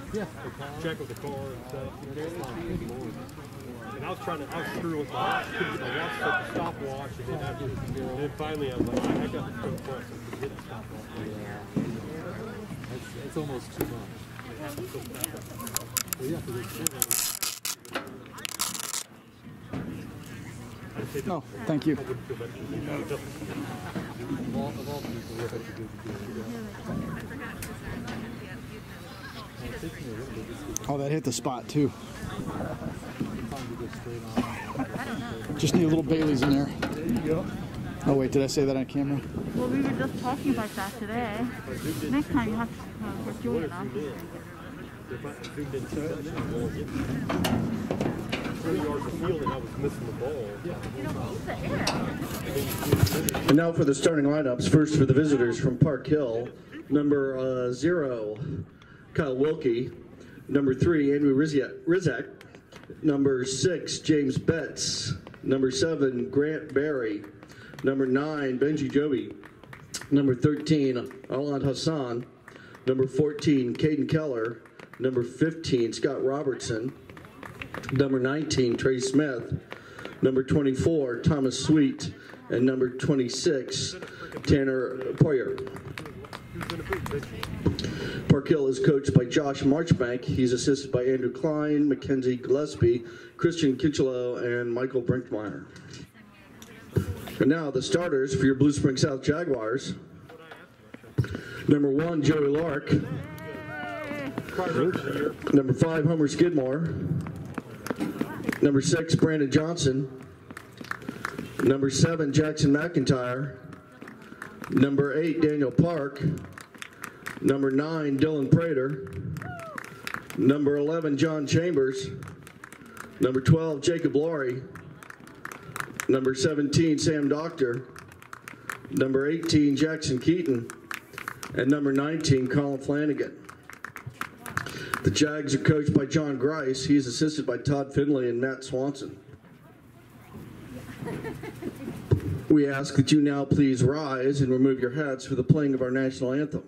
Yeah. Check with the car and stuff. And I was screwing with my watch. Couldn't get my watch set the stopwatch, and then finally I was like, I got the phone press and could get the stopwatch. Yeah. It's almost too much. Well, yeah, because it's no, thank you. of all people, we have to do Oh, that hit the spot too. Just need a little Bailey's in there. There you go. Oh wait, did I say that on camera? Well, we were just talking about that today. Next time you have to get Julian on. If I zoomed in too much, I won't get 30 yards of field and I was missing the ball. And now for the starting lineups. First for the visitors from Park Hill, number 0, Kyle Wilkie. Number 3, Andrew Rizak. Number 6, James Betts. Number 7, Grant Barry. Number 9, Benji Joby. Number 13, Alan Hassan. Number 14, Caden Keller. Number 15, Scott Robertson. Number 19, Trey Smith. Number 24, Thomas Sweet. And number 26, Tanner Poyer. Park Hill is coached by Josh Marchbank. He's assisted by Andrew Klein, Mackenzie Gillespie, Christian Kinchelo, and Michael Brinkmeyer. And now the starters for your Blue Spring South Jaguars. Number 1, Joey Lark. Number 5, Homer Skidmore. Number 6, Brandon Johnson. Number 7, Jackson McIntyre. Number 8, Daniel Park. Number 9, Dylan Prater. Number 11, John Chambers. Number 12, Jacob Laurie. Number 17, Sam Doctor. Number 18, Jackson Keaton. And number 19, Colin Flanagan. The Jags are coached by John Grice. He's assisted by Todd Finley and Matt Swanson. We ask that you now please rise and remove your hats for the playing of our national anthem.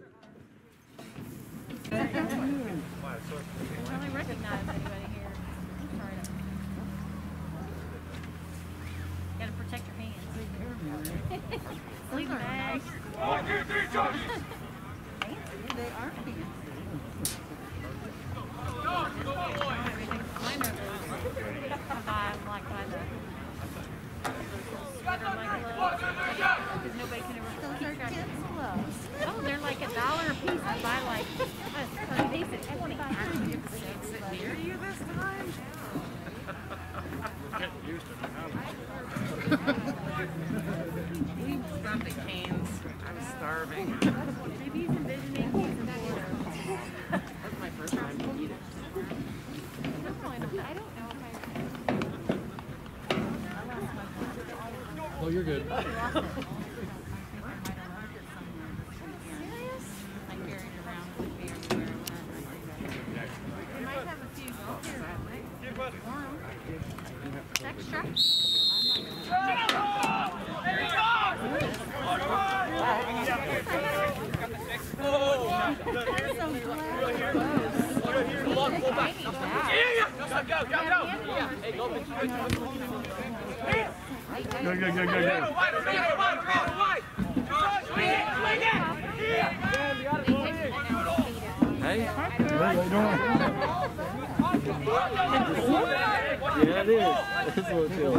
I don't really recognize anybody here. Sorry. Gotta protect your hands. Sleep bag. 1, 2, 3, charge! They are fancy. Nobody can ever. Those are kids' gloves. Oh, they're like $1 a piece. I buy like a piece at 25 cents. Is it near you this time? Getting used to it. We got the canes. I'm starving. Maybe he's envisioning he's in Florida. That's my first time to eat it. I don't know Oh, you're good. I lost it. Serious? I carried it around with me everywhere. We might have a few extra. Go. Hey. How you doing? Yeah, it is. It's a little chill.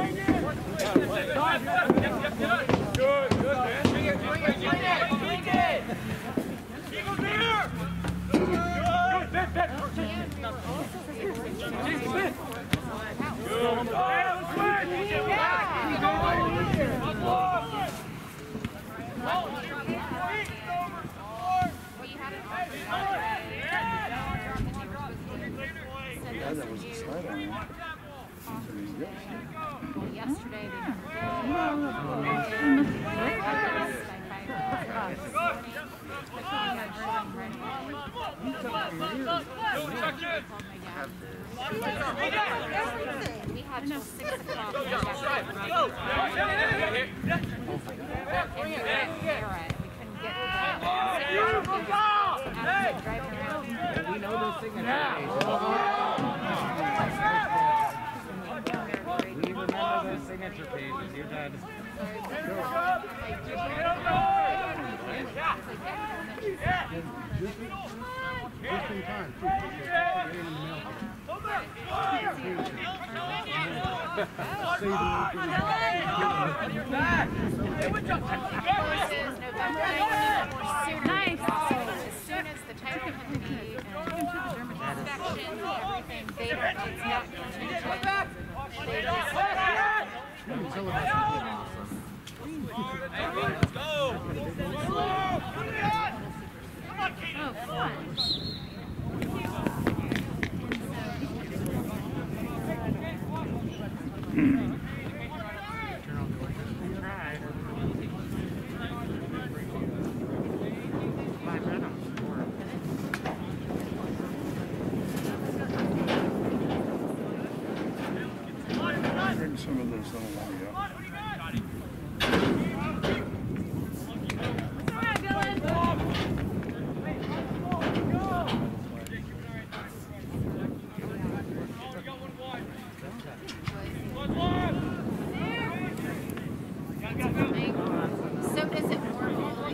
Good, man. Bring it. Eagles here! Good, Ben. Yesterday we had till 6 o'clock. We know this thing. We remember those signature pages. You're done. Just in time, too. Nice. As soon as the title company and inspection, everything, they don't, it's not contingent. They just, oh, fun. Bring some of those little ones up. So does it more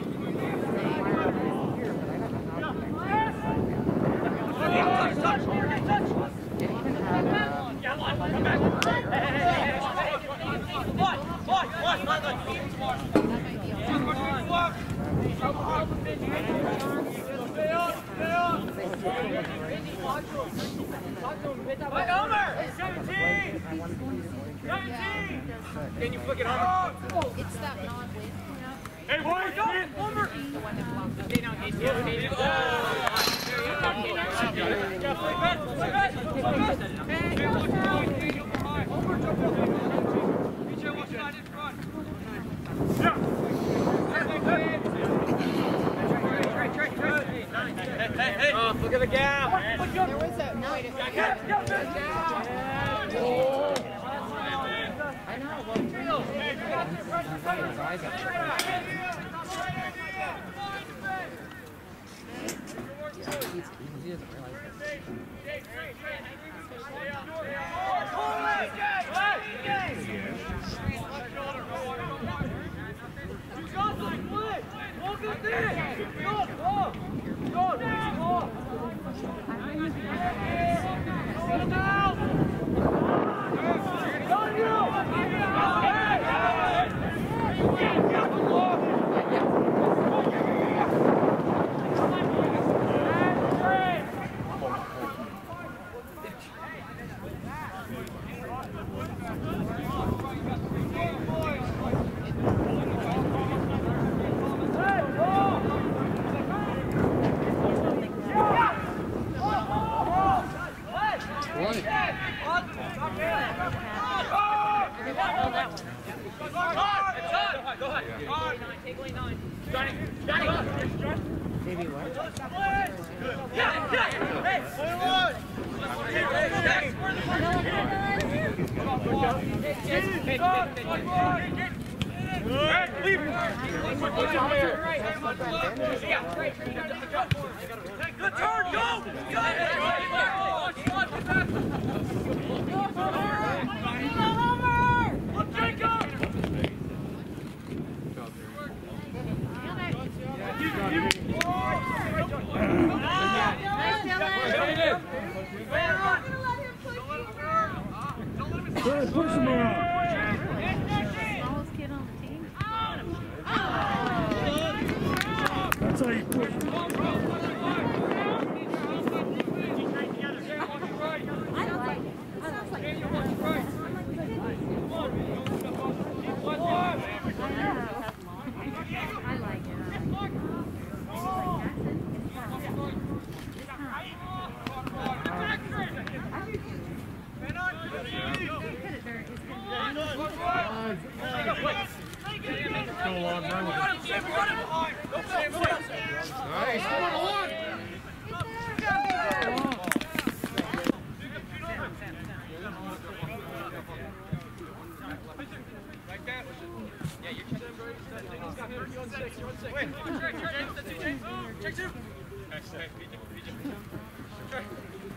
Can you flick it on? it's that non-win. Hey, boy, Homer! The one that blocked the Hey, look at the gap! There was a no, it didn't. I know. He doesn't realize Good turn, go! Push him around. Smallest kid on the team. That's how you push him. I like it. Sounds like I like it. Check two.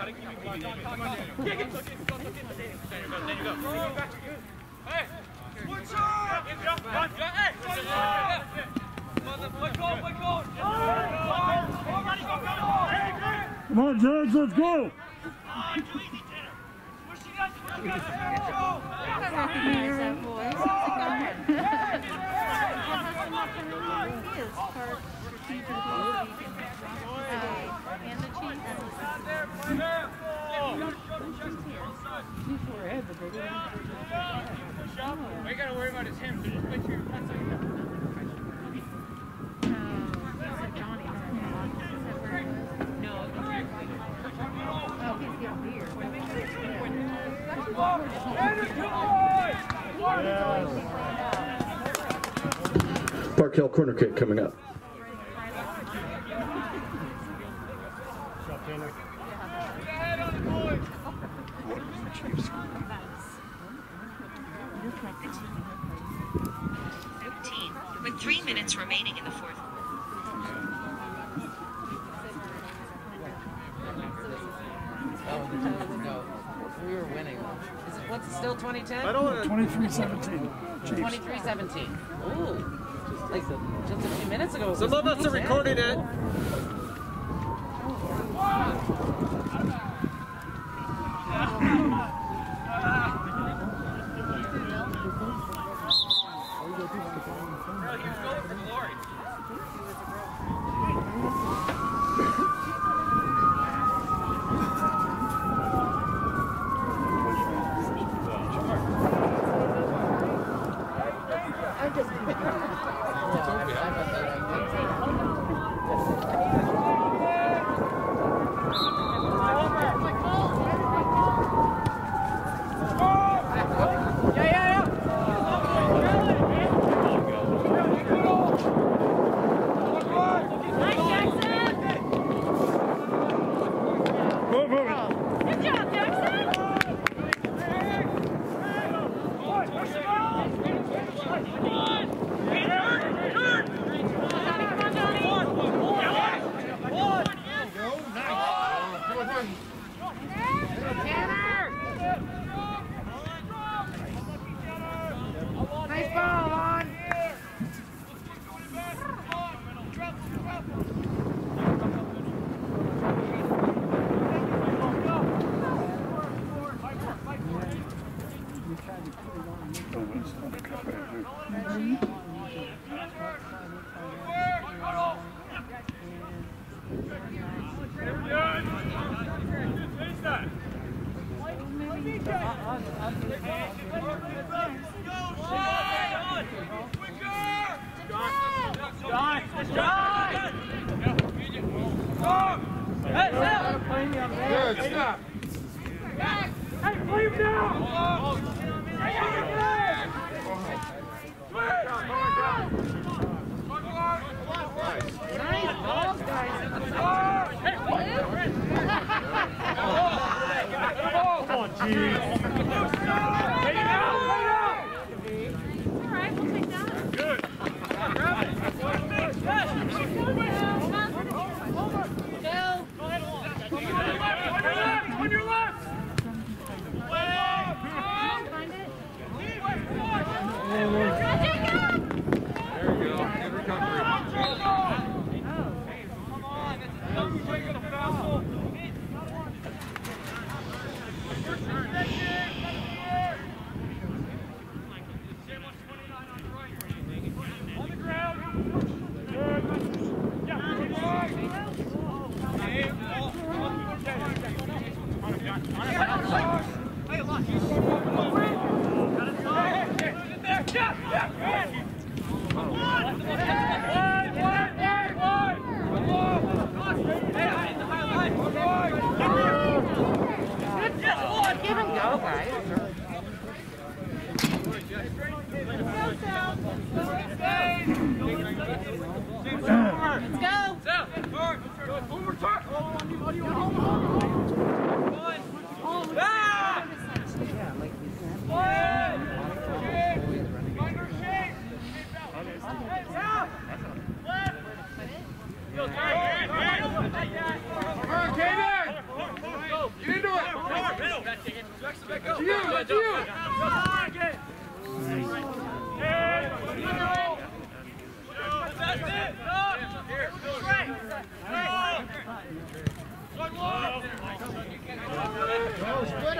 Come on, Jags, let's go. Recognize that voice. He is part strategic and the chief. All you gotta worry about is him, so just make sure your putts are Johnny. No. Oh, he's getting beer. Park Hill corner kick coming up. With 3 minutes remaining in the fourth. No, we were winning. Is it, what's it still 2010? 23-17. 23-17. Ooh. Like just a few minutes ago. Some of us are recording it. Nice ball, on. Come on,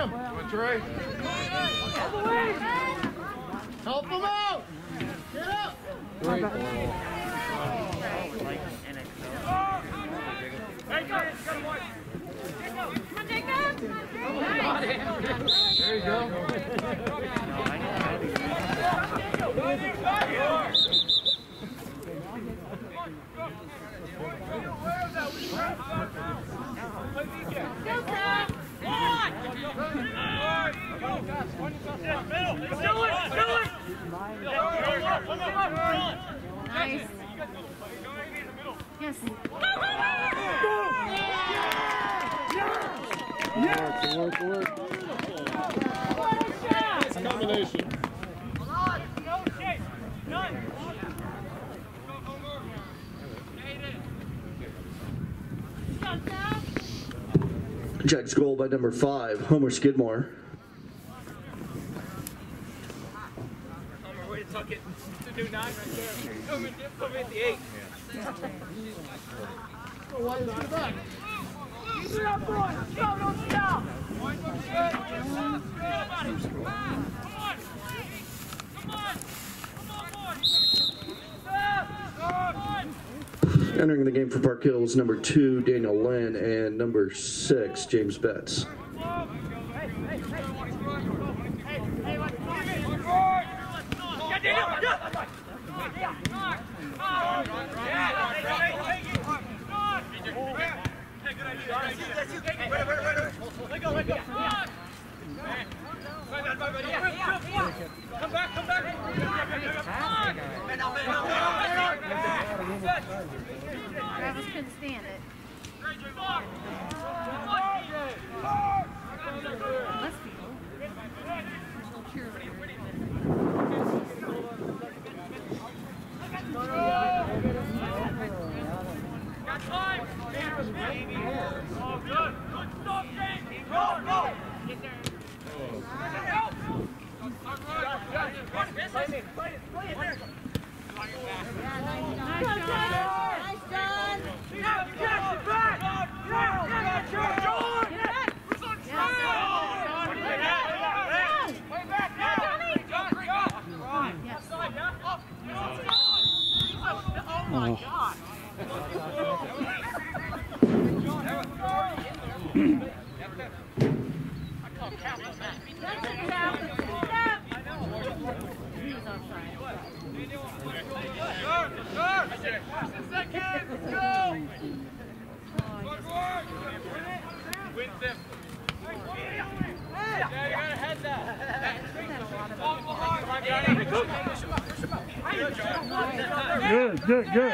him. That's right. Help him out. Get up. Great ball. There you go. Nice. Yes. Work. It's a combination. Jack's goal by number 5, Homer Skidmore. Way to tuck it. To do 9 right there. Come in the 8. Entering the game for Park Hills, number 2, Daniel Lynn, and number 6, James Betts. Come back. Travis couldn't stand it. Must be. Good.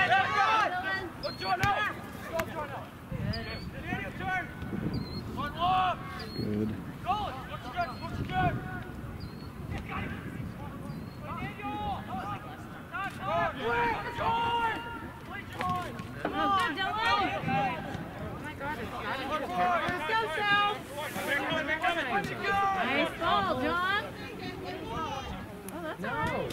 Nice ball, John. Oh, that's all right.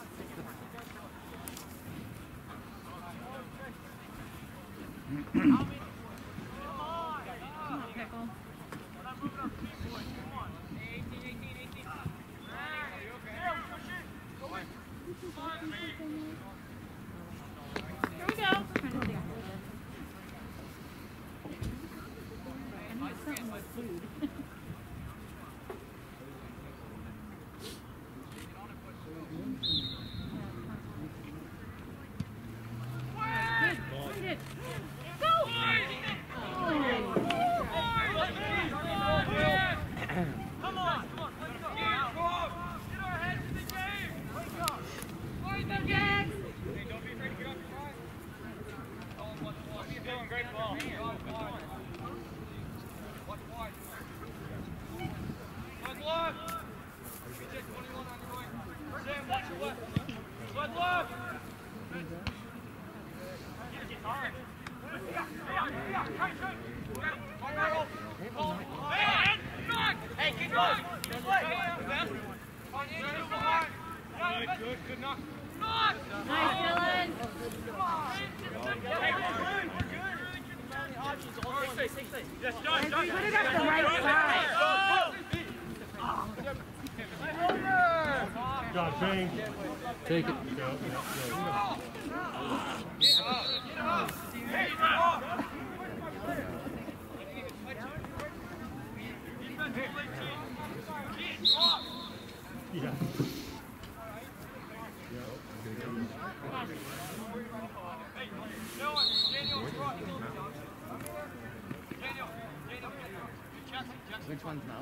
How many Good knock. Nice, Dylan. Yes, John. Put it up the right side. John, bang. Take it. Yeah. Which one's now?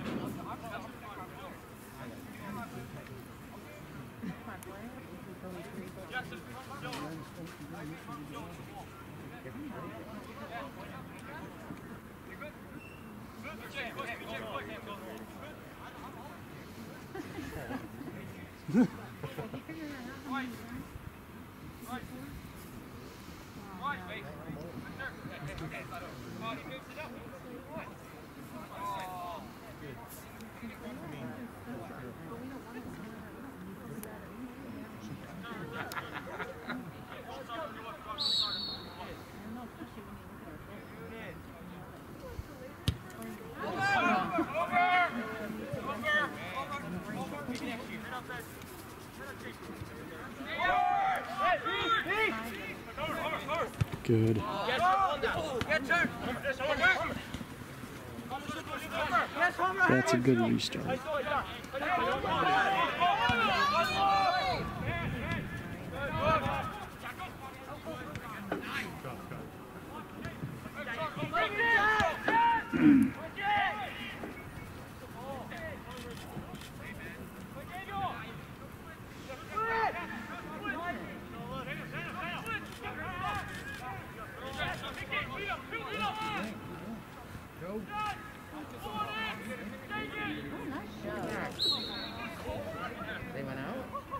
Good. That's a good restart. They went out?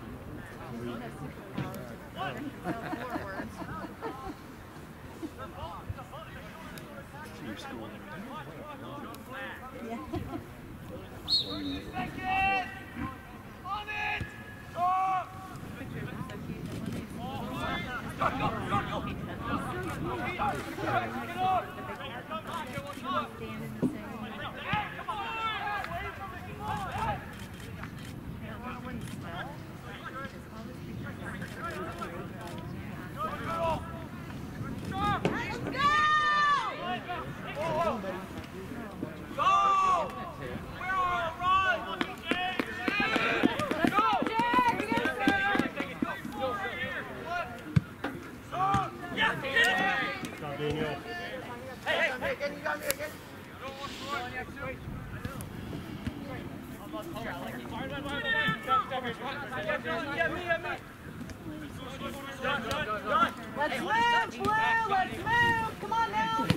Let's move, Blue. Let's move. Come on now.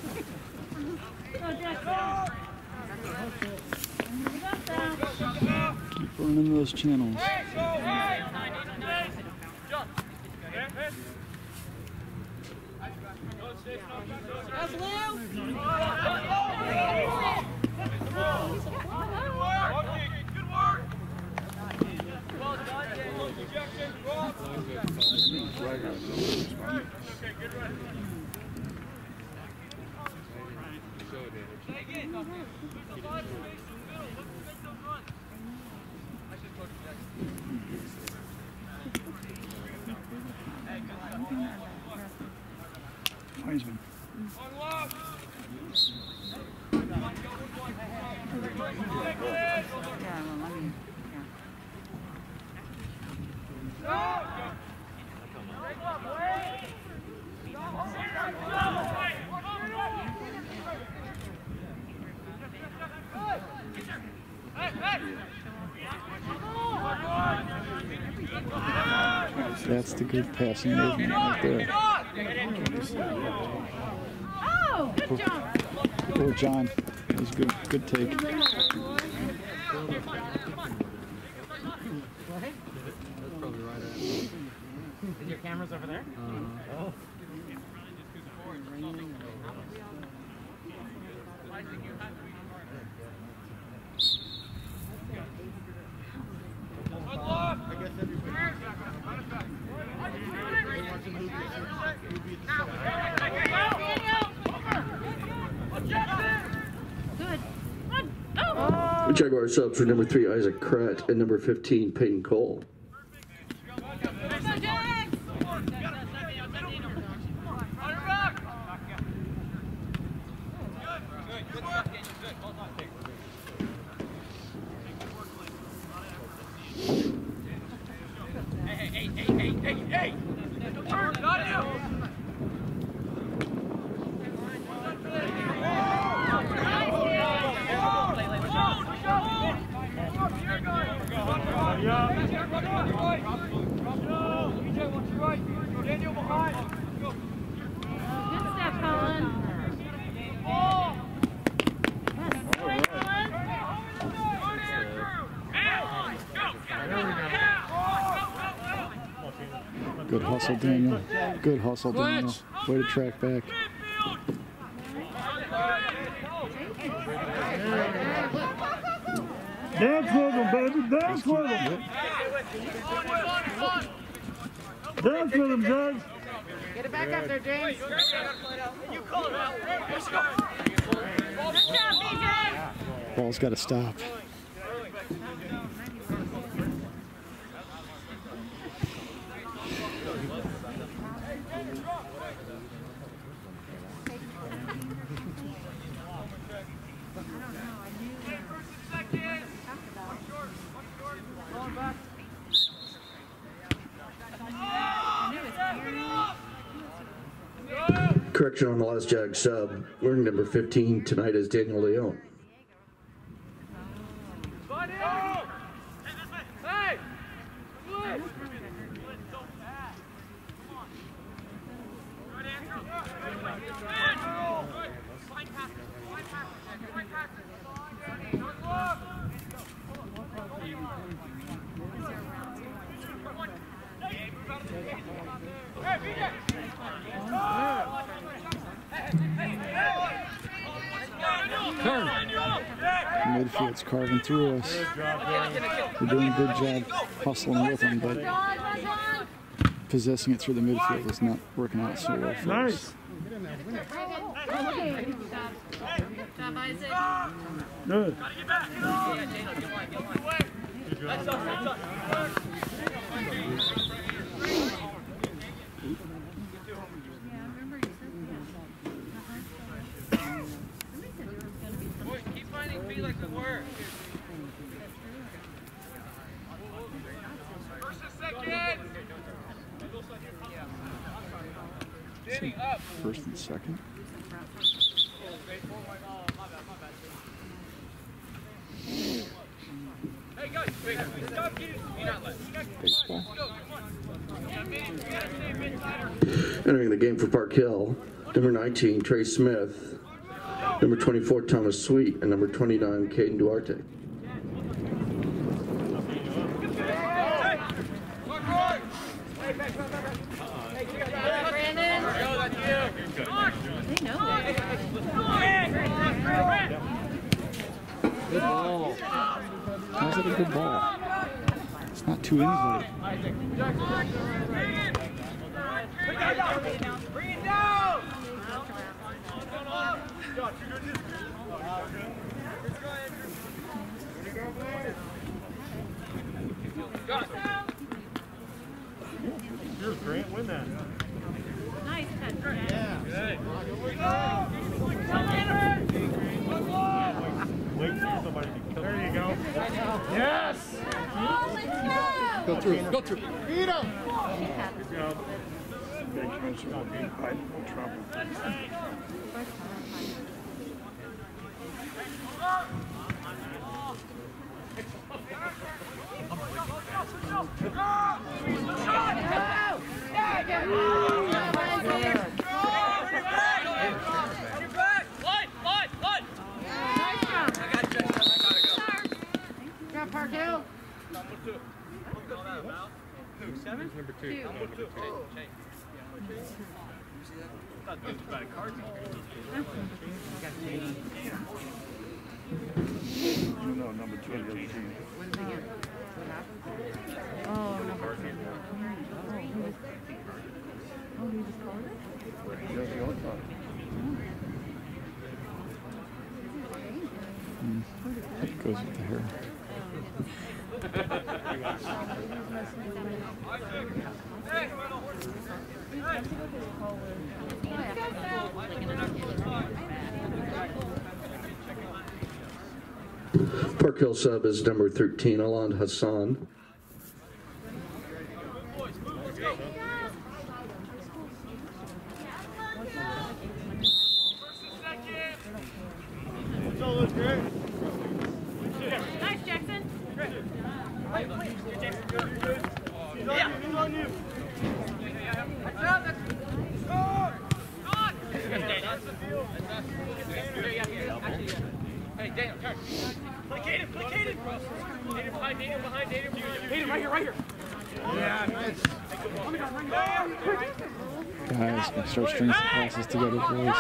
Keep running those channels. Heisman. That's the good passing movement right there. Oh, good job. Oh, John. That was good. Good take. Is your cameras over there? Oh. I guess everybody. Jaguar subs for number 3, Isaac Krett, and number 15, Peyton Cole. Good hustle, Daniel. Good hustle, Daniel. Way to track back. Dance with him, baby. Dance with him. Dance with him, James. Get it back up there, James. You call it out. Let's go. Ball's got to stop. Correction on the last Jag sub. Wearing number 15 tonight is Daniel Leone. Midfield's carving through us. We're doing a good job hustling with them, but possessing it through the midfield is not working out so well for us. Job, Isaac. Good. Keep finding feet like the word. First and second. Danny, up. First and second. Hey guys, stop getting not left. Baseball. Entering the game for Park Hill, number 19, Trey Smith, number 24, Thomas Sweet, and number 29, Caden Duarte. Brandon. They know that. Good ball. How's it a good ball? It's not to anybody. Bring it down. Here's Grant, win that. Nice touch, Brandon. Wait for somebody to kill. There you go. Yes. Go through. Go through. Beat him. Good job. Big coach will be in trouble. Got Park Hill. Number 2. You know, number 2 of the other team. Yeah, the other card. goes with the hair. Park Hill sub is number 13, Alan Hassan. Nice, Jackson. Hey, Daniel, turn. Play Caden, play Caden. Caden behind, Caden behind, Caden behind. Caden, right here, right here. Yeah, nice. Guys, gonna start stringing some passes together, boys. Hey!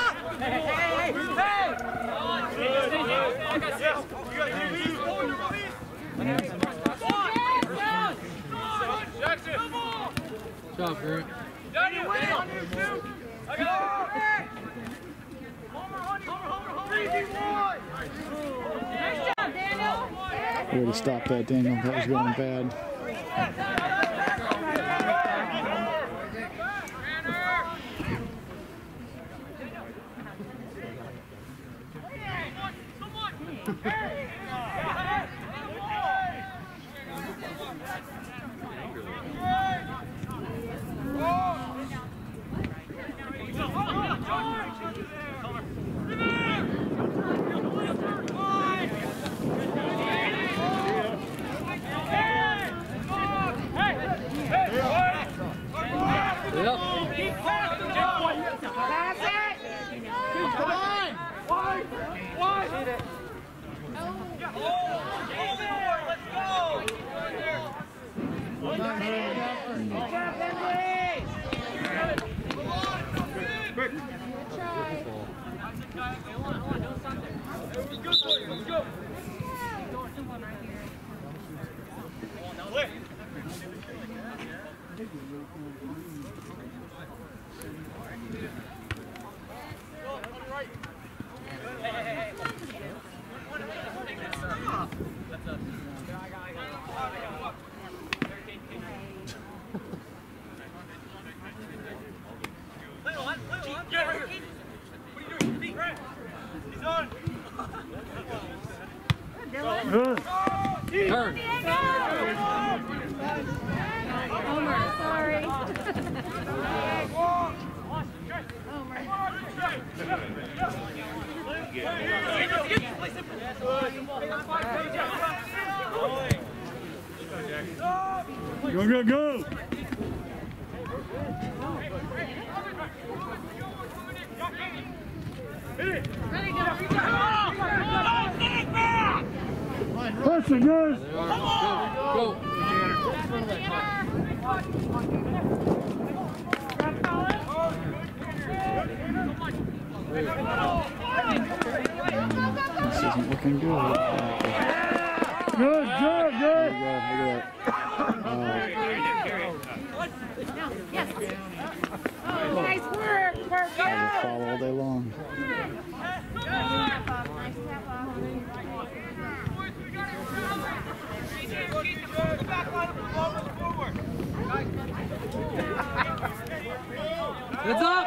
I got this. You got release. Jackson, come on. Good job, Grant. Daniel, on you too. I got it. Nice job, Daniel. Way to stop that, Daniel. That was going bad. Turn. Homer, sorry. Go, go, go! Listen, guys! Go. This isn't looking good. Good, good, good! Look at that. Yes. Oh, nice work. Work I'll follow all day long. Heads up.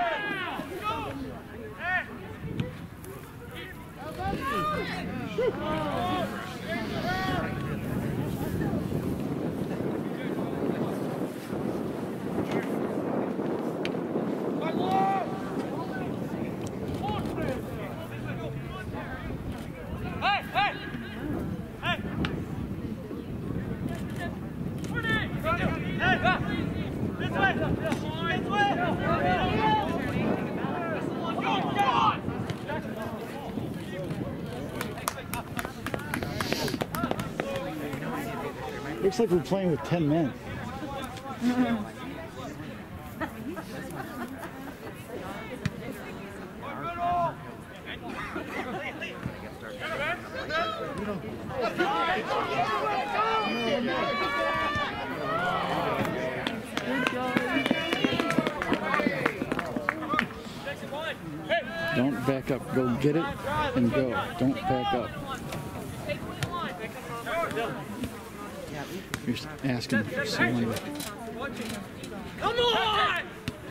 Looks like we're playing with 10 men. Don't back up. Go get it and go. Don't back up. You're asking for someone to... Come on!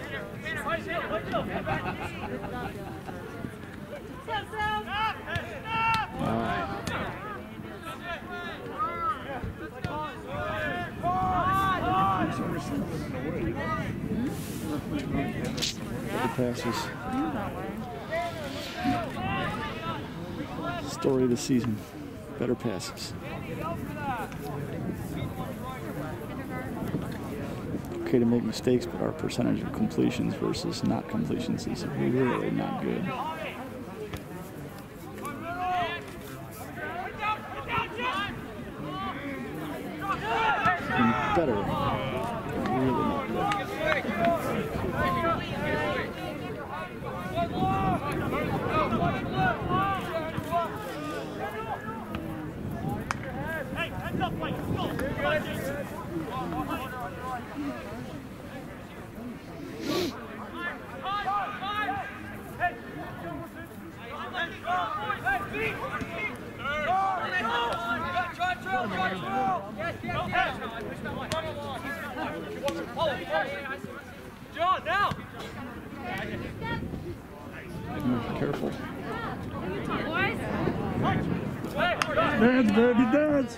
Better passes. Story of the season. Better passes. Okay to make mistakes, but our percentage of completions versus not completions is really not good. And better, really not good. John, now! Careful. Dance, baby, dance.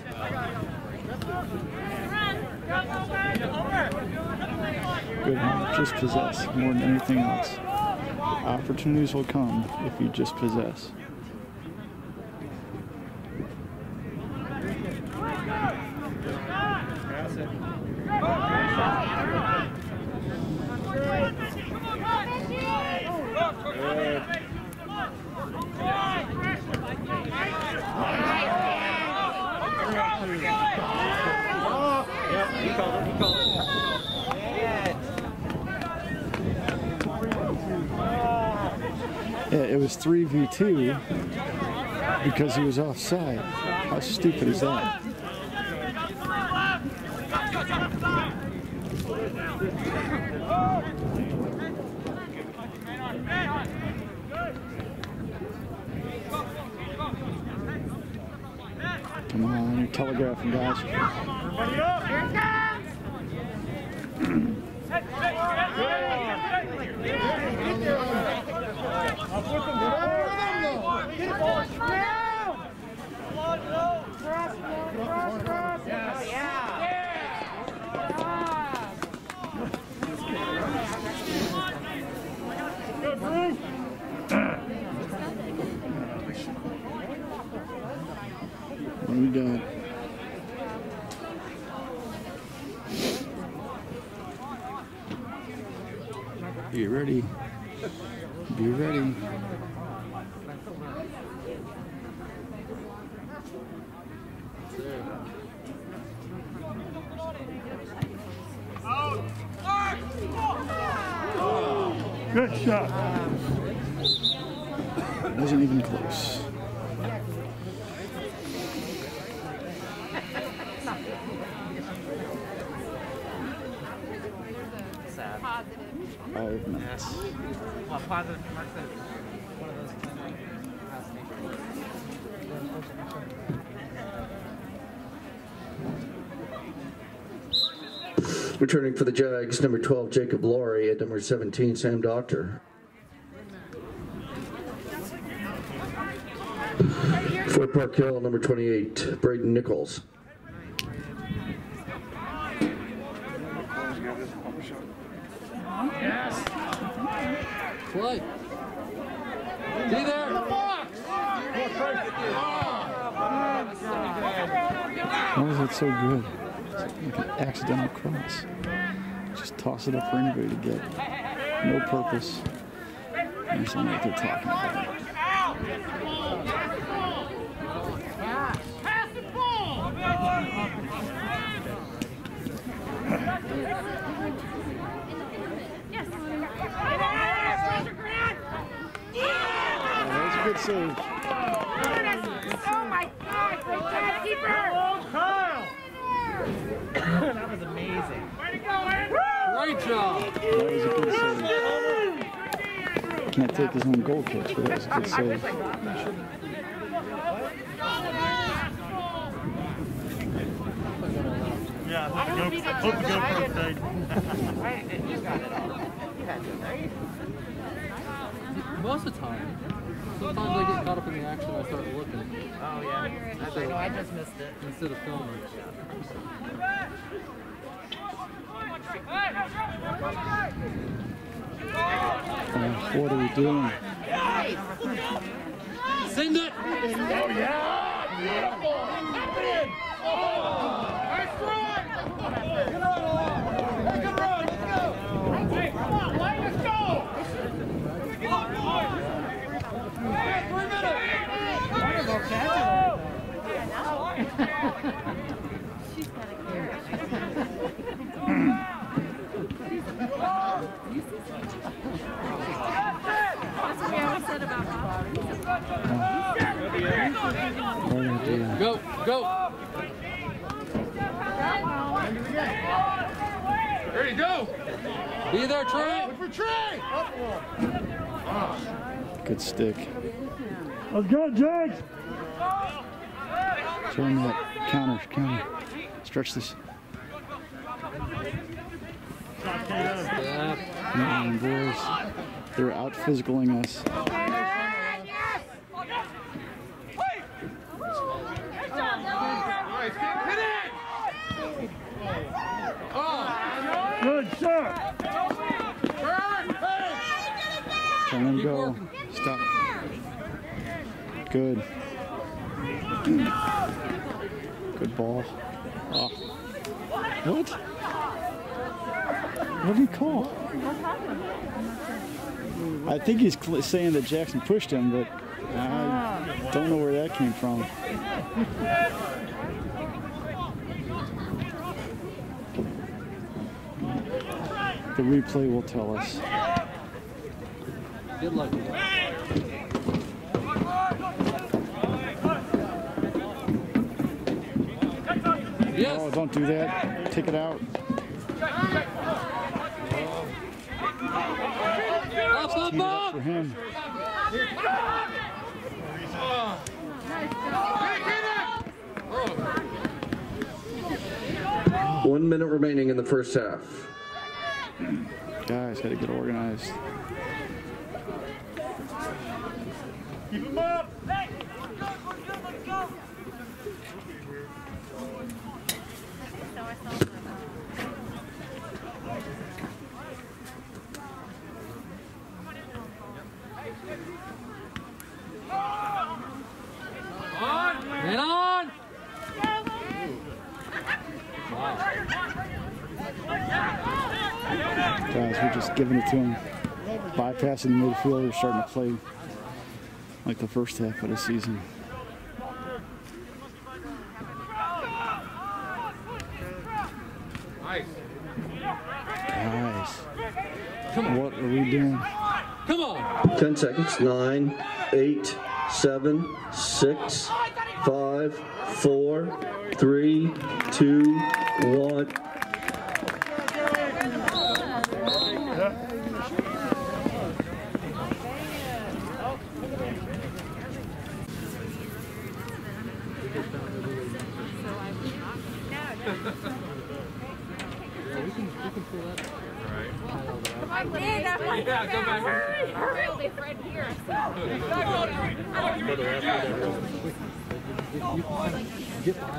Good one. Just possess more than anything else. Opportunities will come if you just possess. Yeah, it was 3v2 because he was offside. How stupid is that? Come on, you're telegraphing, guys. Everybody up! Here it comes! What do we got? Be ready. Be ready. Good shot. It wasn't even close. Positive. 5 minutes. Well, positive Mark said one of those Returning for the Jags, number 12, Jacob Laurie, at number 17, Sam Doctor. For Park Hill, number 28, Braden Nichols. Yes! Play. Be there. In the box! Why is it so good? It's like an accidental cross. Just toss it up for anybody to get. No purpose. I just don't know what they're talking about. Pass the ball! Yes. That's a good save. Oh my God! Great job, keeper. Kyle! That was amazing. Way to go, Andrew! Great job. That was a good save. Can't take his own goal catch, but that was a good save. Yeah, hope the GoPro stayed. You got it all. You had it, right? Most of the time. Sometimes I get caught up in the action and I start looking. Oh, yeah. I know, I just missed it. Instead of filming. What are we doing? Send it! Oh, yeah! Beautiful! Tap it in! Oh! Nice run! Good run! Good run! Let's go! Hey, come on, Light, let's go! Come on, boys! Hey, 3 minutes! She's got a carrot. That's what we always said about Bob. Go, go! Ready, go! Be there, Trey! Look for Trey! Good stick. Let's go, Jags! Turn that. Counter. Stretch this. Yeah. Come on, boys. They're out physicaling us. Good shot! Turn and go. Stop. Good. Good ball. Oh. What? What did he call? I think he's saying that Jackson pushed him, but I don't know where that came from. The replay will tell us. Good luck. Yes. Oh, don't do that. Take it out. Up, Tee it up for him. 1 minute remaining in the first half. Guys, got to get organized. Keep him up! Hey! Let's go! Get on! Guys, we're just giving it to him. Bypassing the midfielder, starting to play like the first half of the season. Guys, what are we doing? Come on! 10 seconds. 9, 8, 7, 6, 5, 4, 3, 2, 1. Yeah, come back. They Fred here. Get by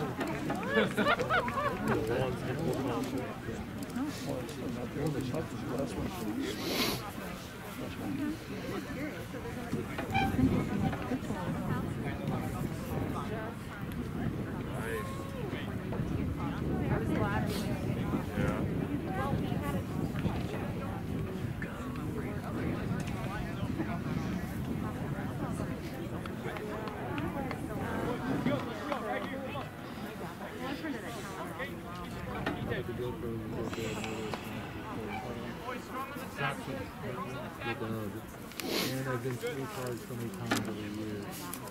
And I've been through cards so many times over the years.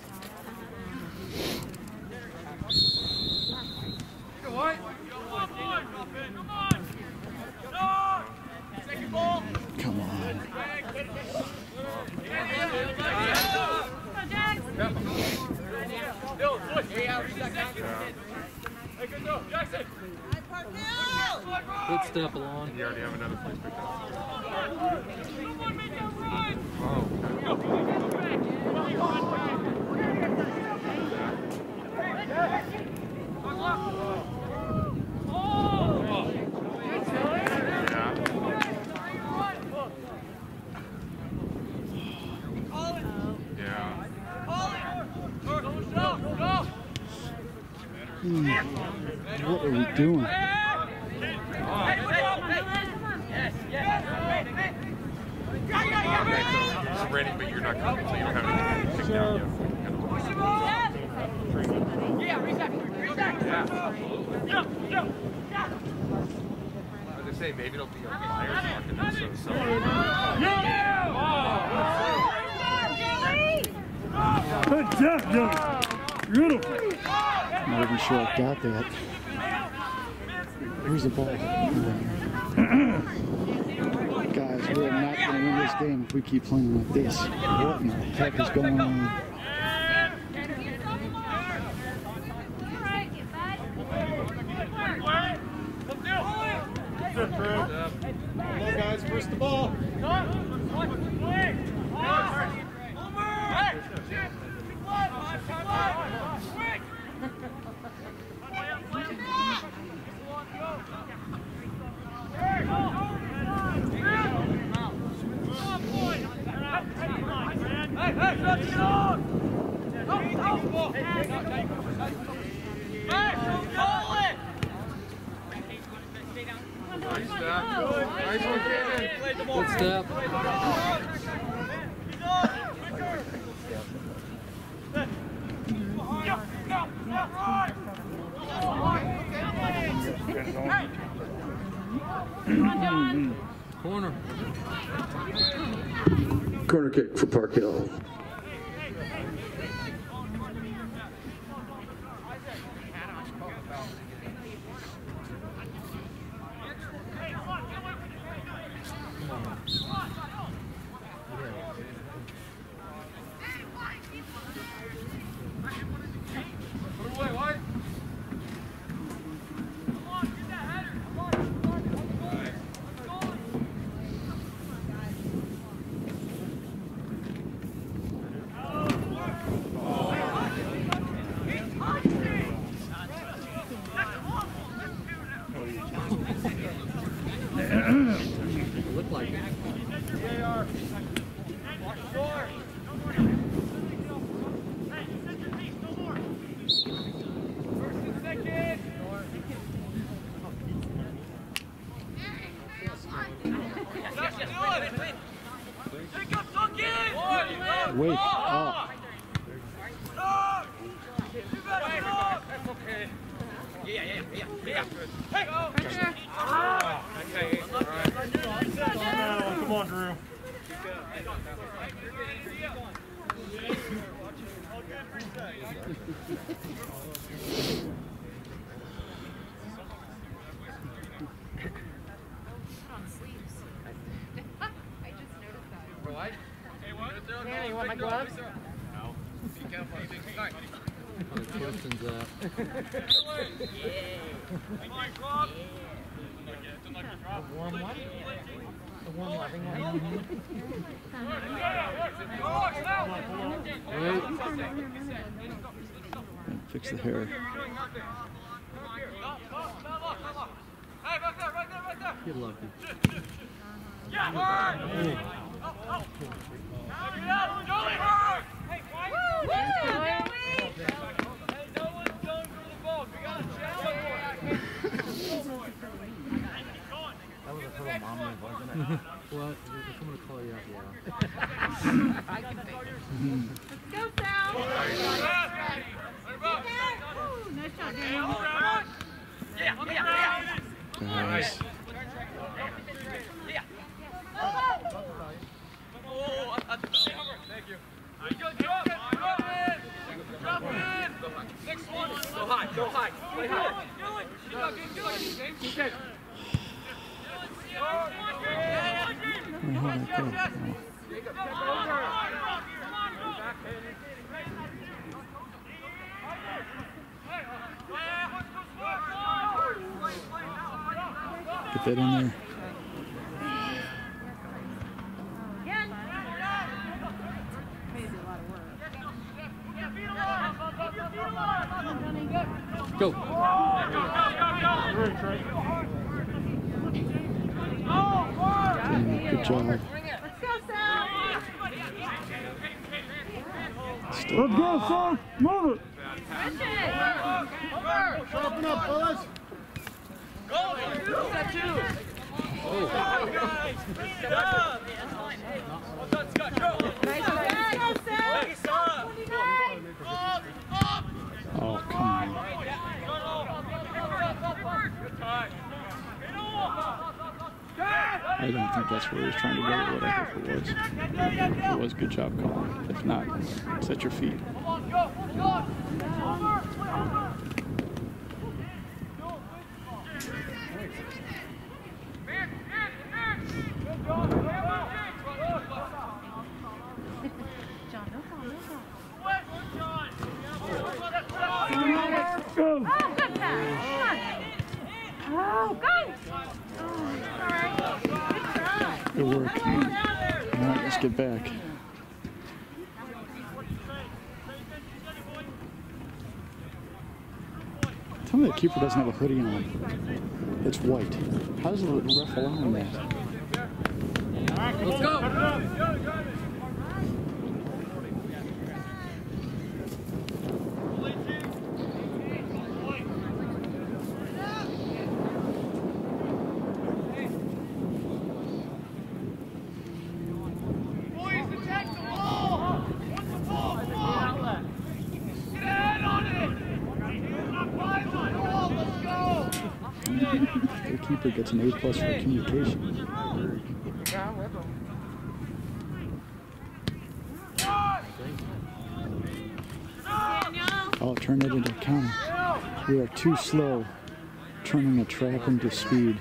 What? Come on. Hey, good go, Jackson. Good step along. You already have another place picked up. What are we doing? It's raining, but you're not coming, so you don't have anything to pick down yet. As I say, maybe it'll be a buyer's market instead of selling. Good job, Joey. Beautiful. Not even sure I got that. Where's the ball? Guys, we are not going to win this game if we keep playing like this. What in the heck is going on? Come on, guys, first the ball. Good step. Corner. Corner kick for Park Hill. Look like it. Wake up. Come on, Drew. Yeah, you want my gloves? Oh, Clifton's up. A warm one? A warm, loving one? Fix the hair. Get lucky. That was a little mommy, wasn't it? What? They're coming to call you out, yeah. I can take it. Go, Sal! Nice shot, Daniel. Guys. Thank you. Next one. Go high. Go high. Play high. Where did that go? Get that in there. Go. Damn, good job. Let's go, son. Move it. Sharpen up, fellas. Go. Oh, come on. I don't think that's where he was trying to go, whatever it was. If it was, good job, Colin. If not, set your feet. Go. Oh, good pass. Come on. Oh, go. All right. Good try. Good work. All right, let's get back. Tell me the keeper doesn't have a hoodie on. It's white. How does the ref allow him that? Let's go. The keeper gets an A+ for communication. Oh, turn it into a counter. We are too slow turning a trap into speed.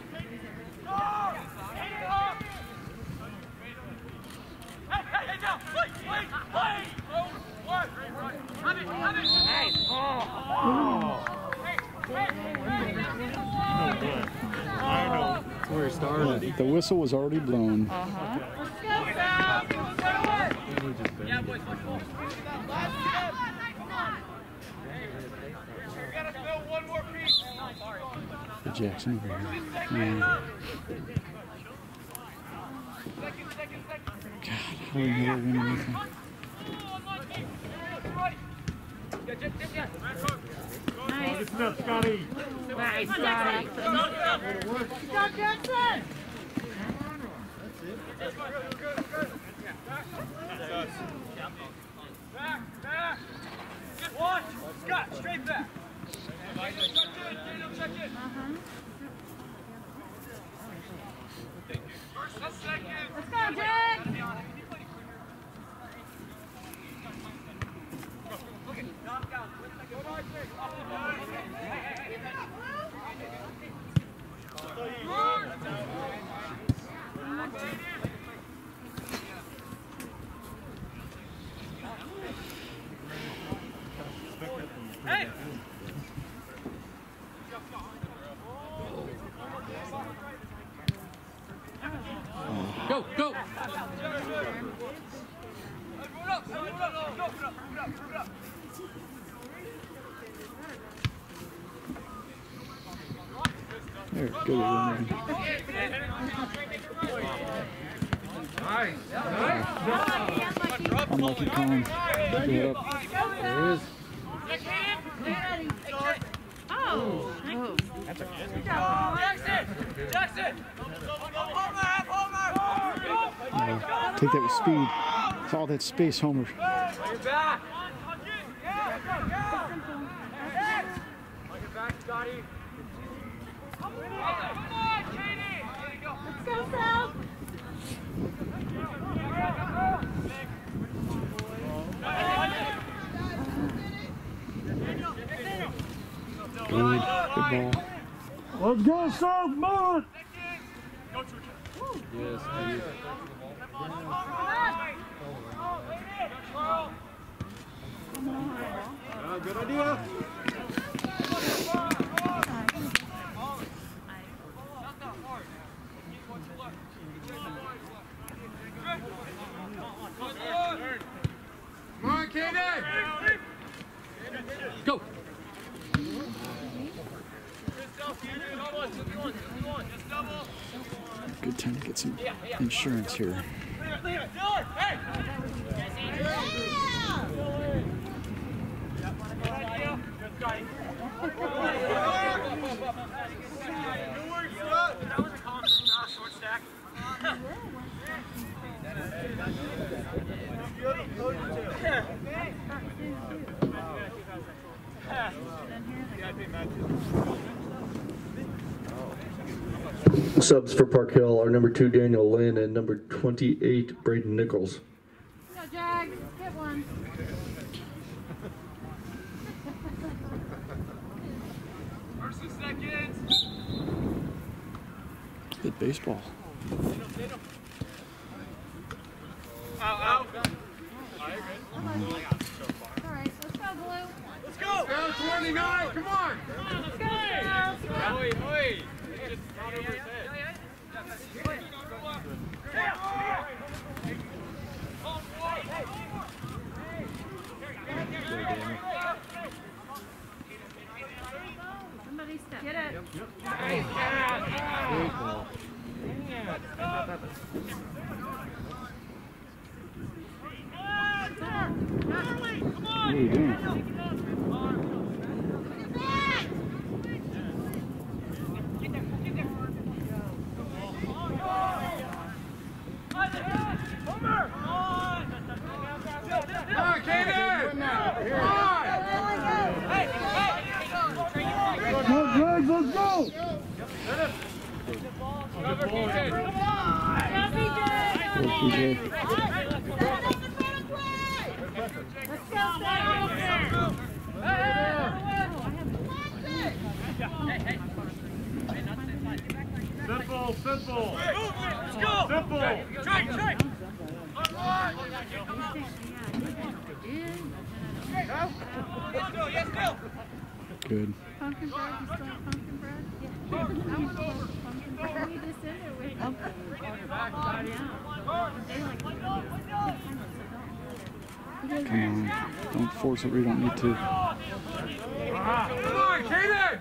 Where he started. The whistle was already blown. The Jackson over here. Yeah. God, how do we never win anything? Get up, Scotty. Nice, Scotty. Good job, Jackson. Back. Watch. Scott, straight back. Check in. Let's go, Jack. Hey! Go, go. There, good one. Unlucky Colin. Pick it up. There it is. Oh. Jackson! Take that with speed. It's all that space, Homer. You're back! Back, Scotty. Come on, Katie! Let's go, Sal. Good ball. Let's go, South, move it! Yes, I do. Good idea. Good time to get some insurance here. Subs for Park Hill are number 2 Daniel Lynn and number 28 Braden Nichols. Go, Jags. Get one. Good baseball. Out. All right, let's go, Blue. Let's go. Down 29. Come on. Let's go, girls. Oi. Just not over his head. Somebody step. Get it. Great ball. What are you doing? Let's go! Simple. Let's go. Simple. Try. Good. Pumpkin bread, you still have pumpkin bread? Yeah. I want pumpkin bread. We just in there with Come on. Don't force it where you don't need to. Come on, Kaden!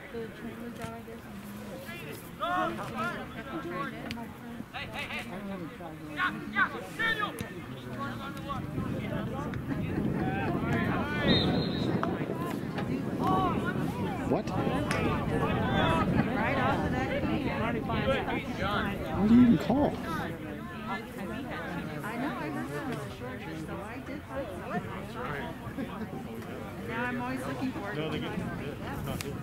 What? right off of that key. What do you even call? I know, I heard that was a shorter, so I did what? Now I'm always looking for it. No, they get not good.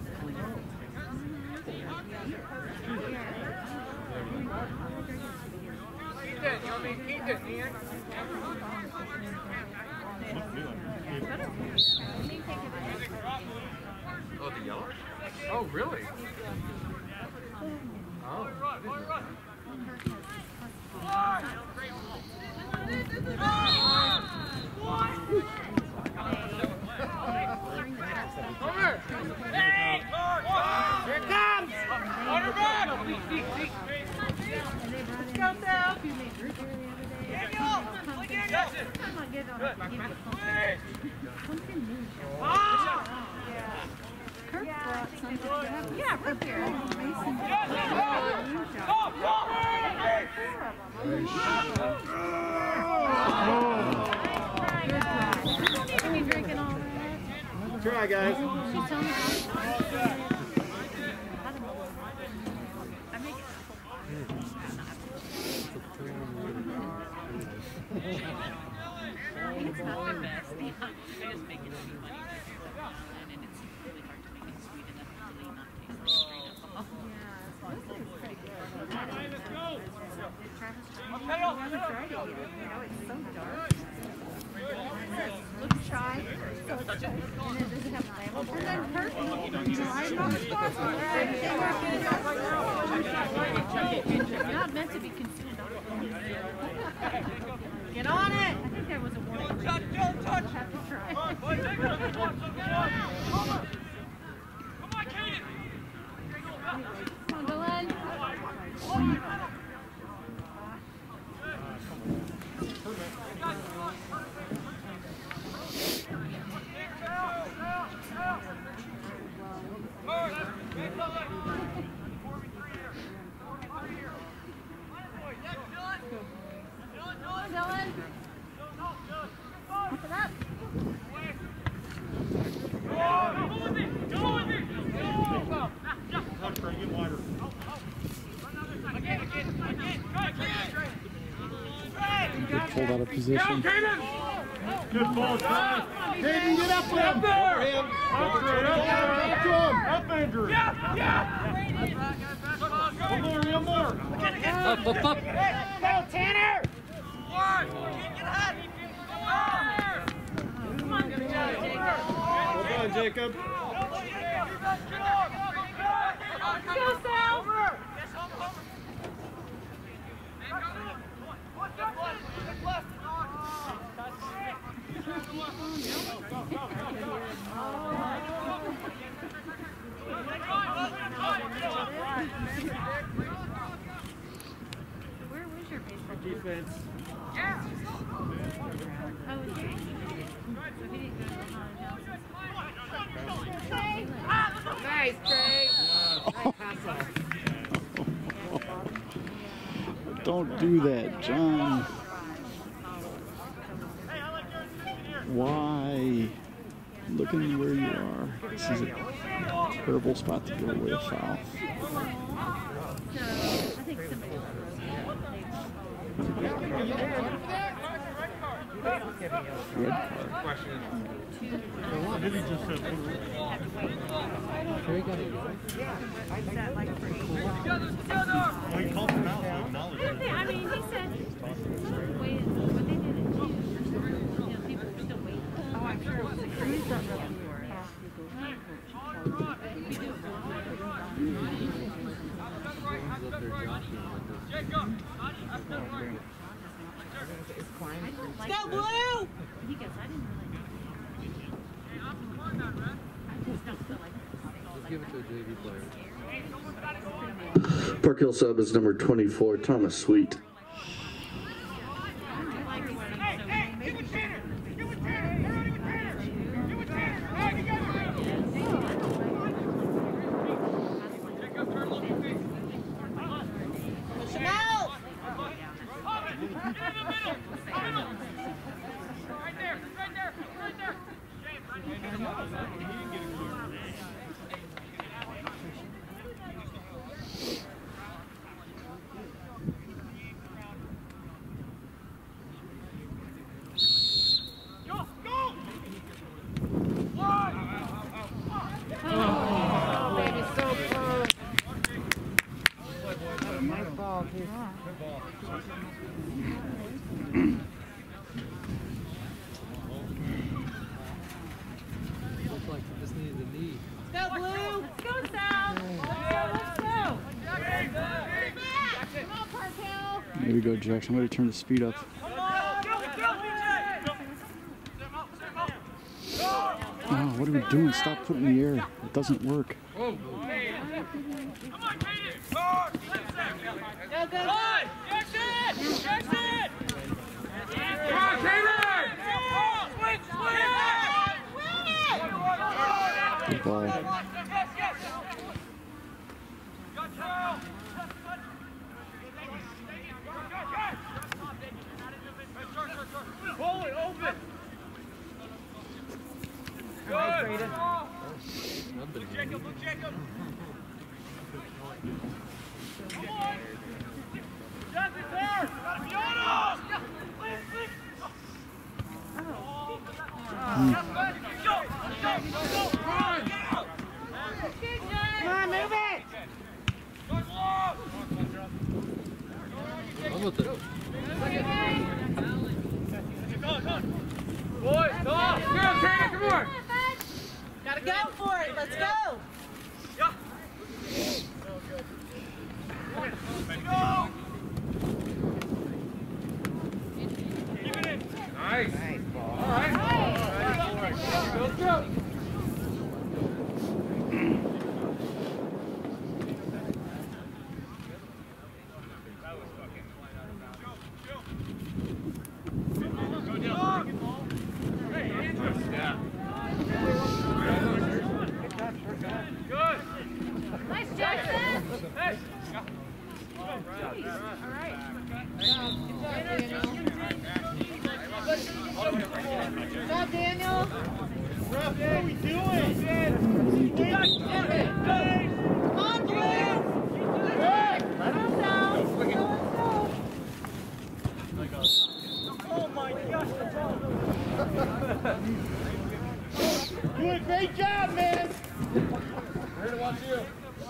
Keith, you want me to keep it, Ian? Oh, the yellow? Oh, really? Oh. Over! Hey! Here it comes! Water back! Come down. Daniel! Look at it! I'm not getting on it. Give you pumpkin moon. Yeah. Kirk brought something. Yeah, right there. Mason. Can we drinking all that? Try, guys. She's telling me It's not the best. I just make it sweet money. And it's really hard to make it sweet enough to really not taste like straight alcohol. Looks dry. So it's and it doesn't have flavor. And then perfect. I'm not responsible for anything. It's not meant to be consumed. Get on it! I think there was a warning. Don't touch! I'll have to try. Come on, Kaden! Come on, Dylan. pulled out of position. Good ball, John. Hayden, get up there! Up there! Up, Andrew! One more! Up! Go, Tanner! Well done, Jacob. Go, Sal! Where was your baseball? Defense. Oh, was he? So he didn't go to the house. Nice, Trey! Don't do that, John. Why? Looking where you are. This is a terrible spot to go away a foul. So I think somebody Red card. What did he just say? Terry got it. Well, he called him out, so acknowledge it. I mean, he said waited when they did it too. You know, people were still waiting. Oh, I'm sure it was a cruise that really Go, Blue! He goes, I didn't Just give it to a JV player. Park Hill sub is number 24, Thomas Sweet. Push him out! Oh, baby, so close. My ball, dude. Looks like he just needed a knee. Go, Blue! Let's go, Sal! Let's go! Come on, Park Hill! There we go, Jackson. I'm going to turn the speed up. Oh, what are we doing? Stop putting in the air. It doesn't work. Go, go, go! Good ball. Pull it open! Jacob. Come on, move it! I'm with it. Boys, come on! Gotta go for it, let's go! Nice. Nice ball. All right. Let's go. Nice, Jackson! Good job, Daniel! What are we doing? Come on, Blue! Let him down! Go, let's go! Here to watch you.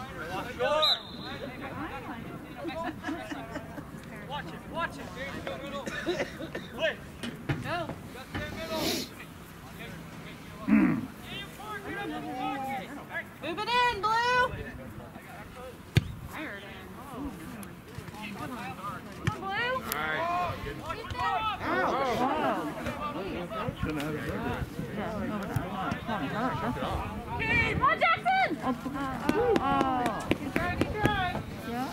Watch it. Play. Go. Move it in, Blue. Fired in. Come on, Blue. Come on, Jackson. Good try. Yeah.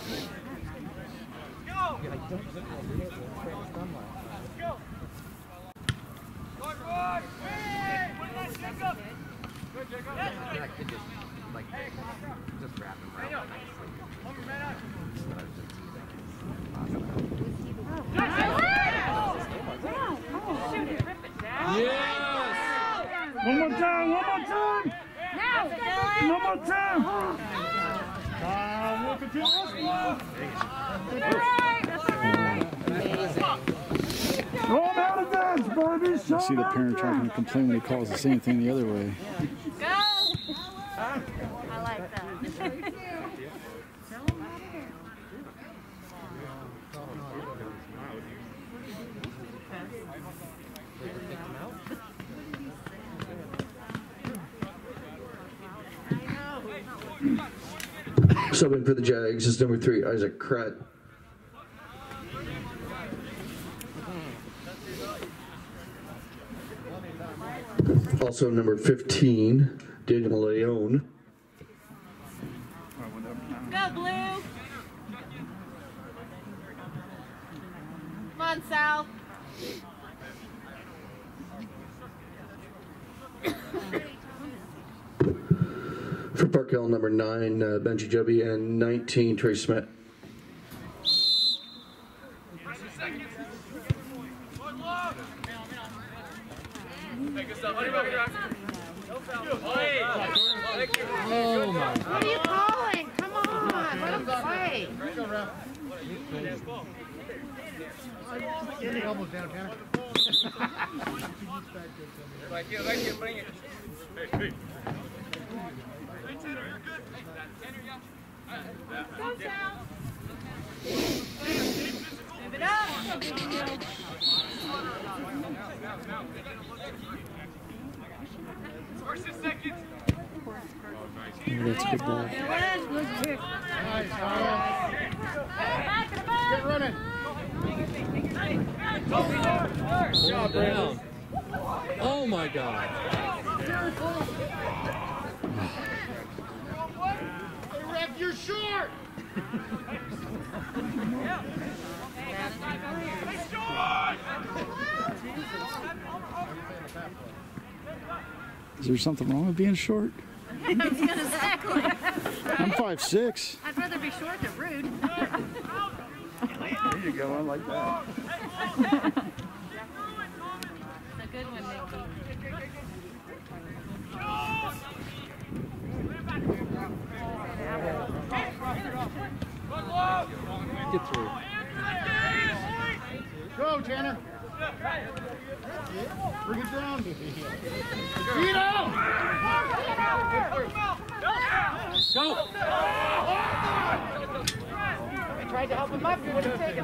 One more time, one more time! Now, One more time! We'll continue. That's all right. Show him how to dance, baby! You see the parent trying to complain when he calls the same thing the other way. Go! I like that. Subbing for the Jags is number 3, Isaac Kratt. Also number 15, Daniel Leone. Go, Blue! Come on, Sal. For Park Hill, number 9, Benji Jubby, and 19, Trey Smith. Oh my What are you calling? Come on, let him play. Get the elbows down, Tanner. Right here, bring it. Hey. Go, Sal. Move it up. Oh, that's a good ball. Nice, Get running. down. Oh my God. Hey, Ref, you're short. Is there something wrong with being short? I was going to say. I'm 5'6". I'd rather be short than rude. There you go, I like that. It's a good one, Nikki. Get through. Go, Tanner. Bring it down. Vito! Go! I tried to help him up. He wouldn't take it.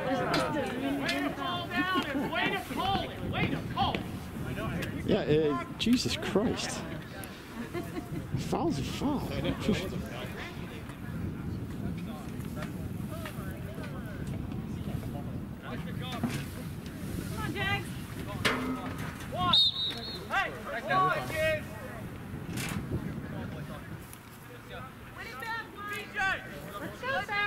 Way to call it. Way to call it. Yeah, Jesus Christ. Foul's a foul. Come on, Jags. Let's go, Sal.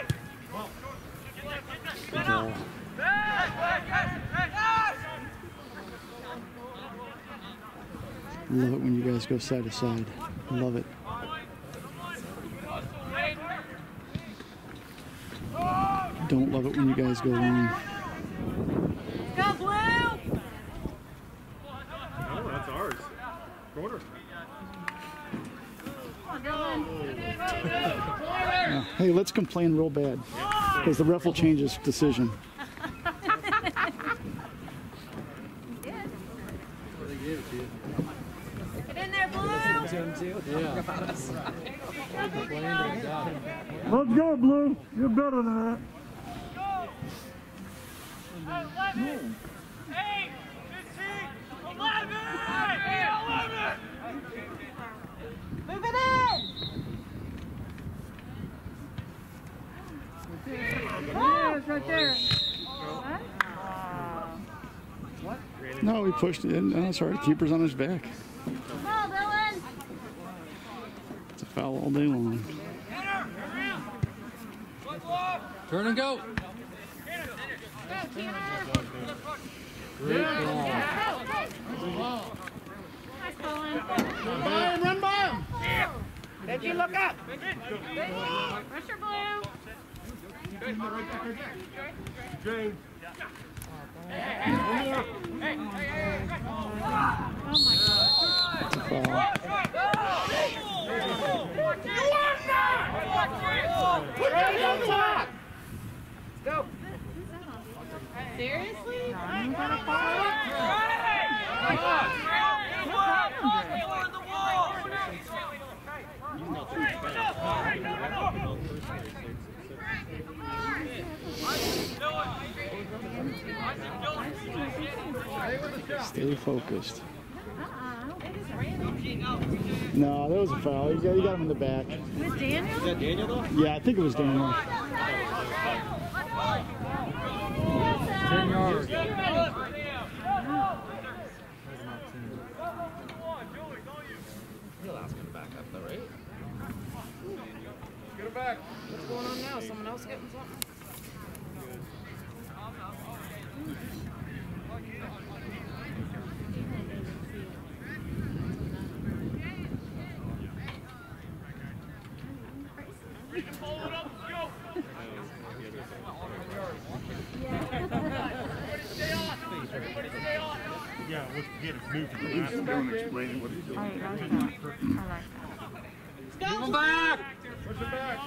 Love it when you guys go side to side. Love it. Don't love it when you guys go long. Go, Blue. Oh, that's ours. Quarter. Come on, Dylan. Hey, let's complain real bad, because the ref will change his decision. Get in there, Blue. too. Yeah. Let's go, Blue. You're better than that. 11, 8, 15, 11! Move it in! Yeah, it's right there. What? No, he pushed it in. No, that's all right. Keeper's on his back. Come on, Dylan! It's a foul all day long. Turn and go. Go, Tanner! Great ball. Nice, Colin. Run by him. Benji, look up. Pressure, Blue! James. Oh my God. It's a foul. Go. Seriously? You gotta follow up. Stay focused. I don't think it's random. No, that was a foul. You got him in the back. Was Daniel? Is that Daniel though? Yeah, I think it was Daniel. 10 yards. Get him back. What's going on now? Someone else getting something? Yeah, let's get it moved to the last. Explaining what he's doing. I like that. I like that. Move him back! Push him back!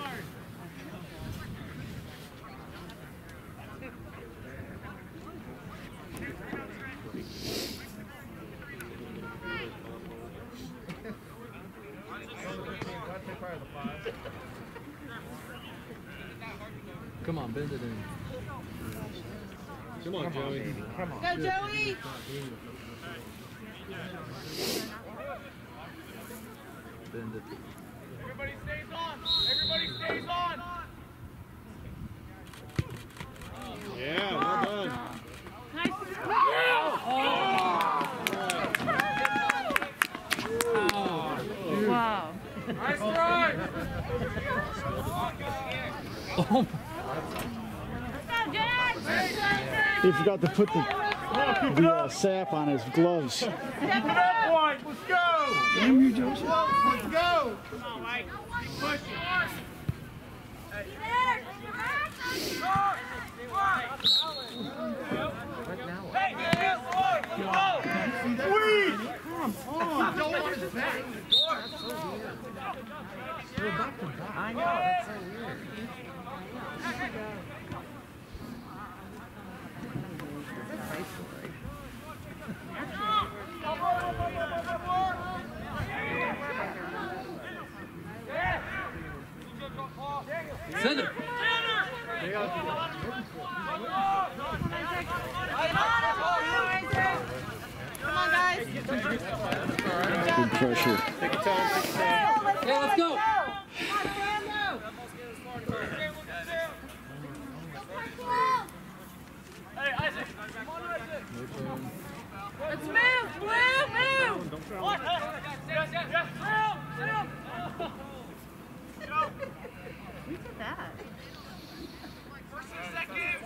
Come on, bend it in. Come on, Joey. Come on. Go, Joey! Bend it. Everybody stays on. Everybody stays on. Yeah, well done. Nice. Wow. Nice try. Oh, Let's go, Jack! He forgot to put the sap on his gloves. Keep it up, White. Let's go. Damn you, Joseph. Let's go. Come on, Mike. Keep pushing. Hey, Sweet. Come on. Don't let his back. I know, that's so weird. send it. Come on, guys. Good pressure. Take your time, take your time. Okay, let's go. Hey, Isaac. Come on, Isaac. Let's move, Blue, move. What? Yes, yes, yes. Sit down. Who did that? First and second.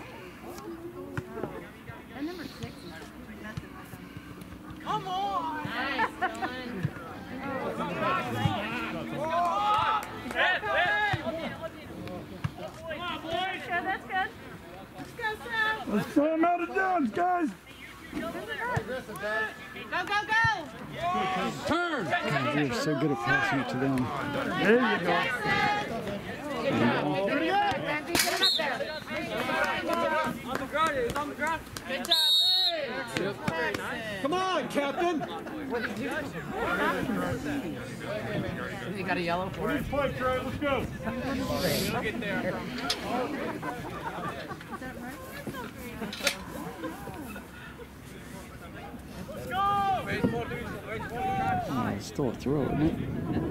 That number 6 is messing with them. Come on. Nice, Dylan. That's good. Let's go, Sam. Let's throw him out of downs, guys. Go, go, go. Turn. God, you're so good at passing it to them. There you go. On the ground. It's on the ground. Good job. Come on, Captain. What did you do? You got a yellow for it. Play, Trey. Let's go. We'll get there. Let's go! Oh, it's still a throw, isn't it?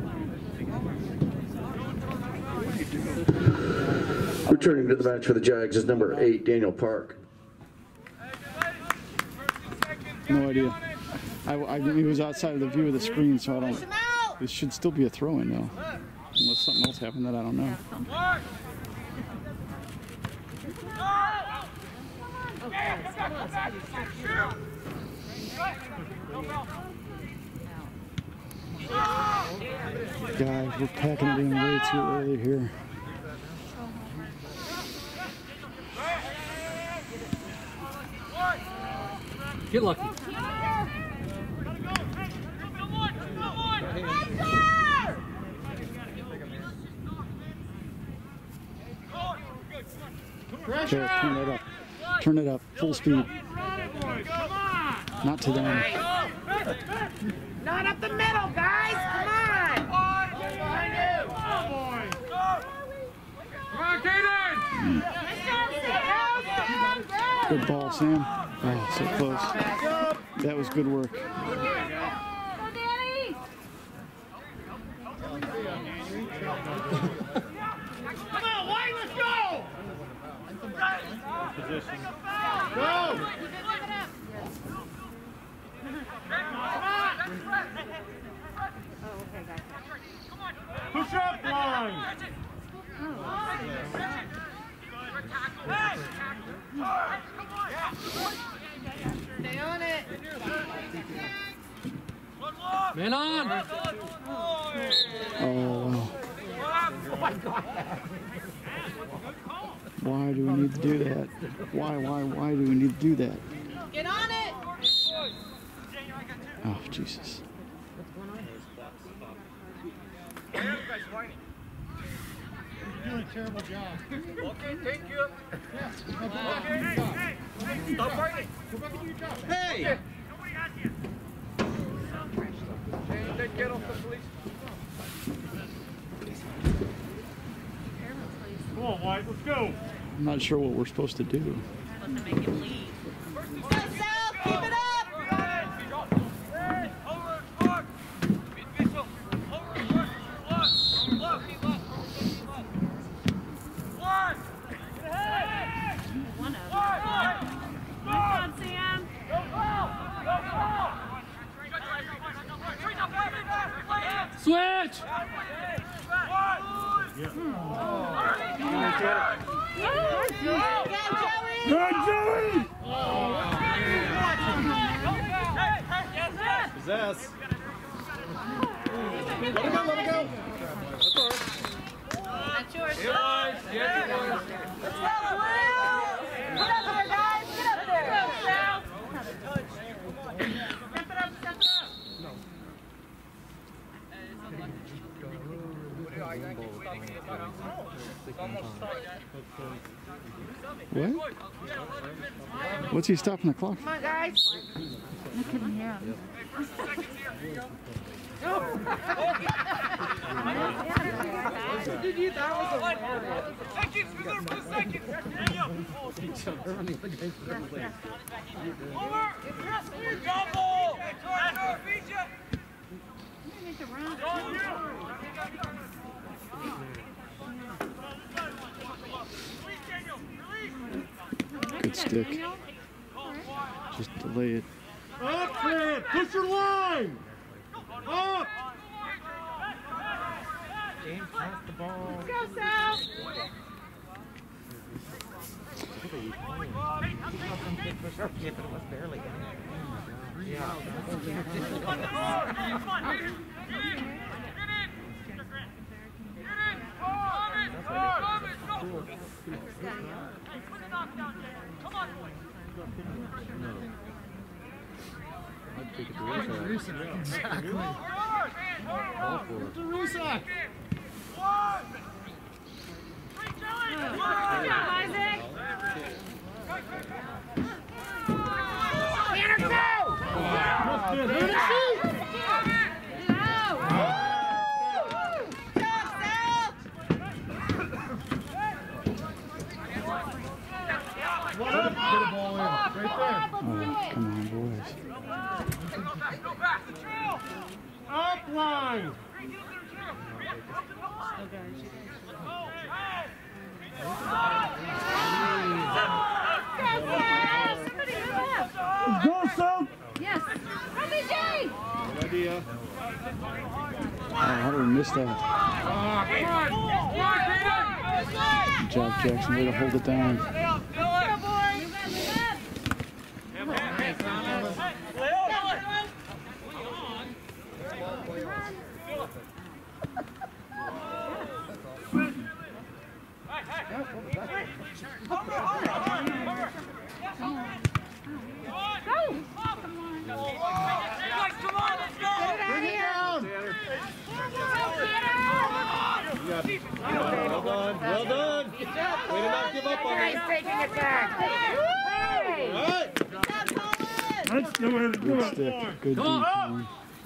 Returning to the match for the Jags is number 8, Daniel Park. No idea. He was outside of the view of the screen, so I don't. It should still be a throw-in though, unless something else happened that I don't know. Guys, we're packing it in way too early here. Get lucky. Okay, turn it up. Turn it up. Full speed. Not to them. Not up the middle, guys. Come on. Come on, Kaden! Good ball, Sam. Oh, so close. That was good work. Come on, White, let's go! Position. Go! Push up line. Stay on it. Man on! Oh, wow. Why do we need to do that? Why do we need to do that? Get on it. Oh, Jesus. You're doing a terrible job. Okay, thank you. Okay. Stop fighting. Go back and do your job. Hey! Nobody has you. Take care of the police. Come on, White, let's go. I'm not sure what we're supposed to do. Supposed to make him leave. Go South. Keep it up. Switch! Good, Joey! Possess. Let it go, let it go. That's all right. That's yours. Let's go, Will. Get up there, guys. Get up there. What? What's he stopping the clock? Come on, guys. I couldn't hear him. Did you? That was hilarious. Seconds, we're there for the second. Over! Jumbo! Feed you! Make a run. Good stick. Just delay it. Up, Fred! Push your line! Up! James, pass the ball. Let's go, Sal. It was barely in it. I'd take it to Exactly. To Rusak! Good job, Isaac. Tanner, go! Missed Put the ball in. Right there. Oh, come on, boys. Go back. Up line. Go, Soap! Yes. Good idea. Oh, how did we miss that? Good job, Jackson. Way to hold it down. Well done. Well done. Way to not give up on He's it. taking it back. Hey! All right. That's the way to do Good it. stick. Good deep, man.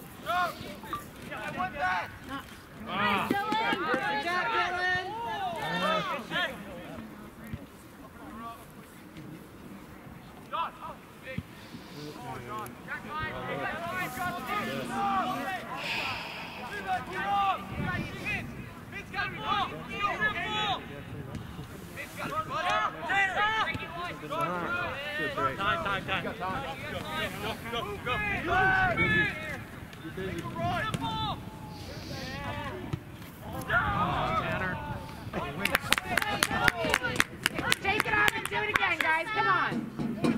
Take it off and do it again, guys. Come on.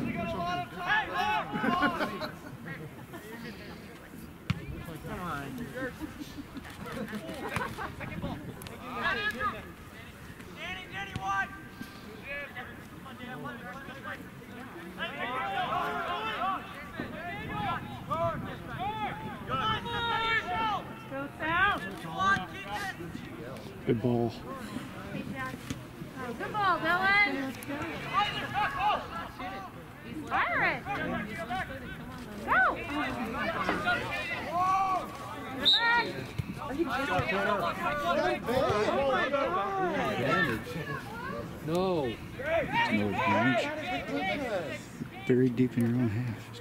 Good ball. Good ball, Dylan. Fire it. Go. No. There's no advantage. Very deep in your own half.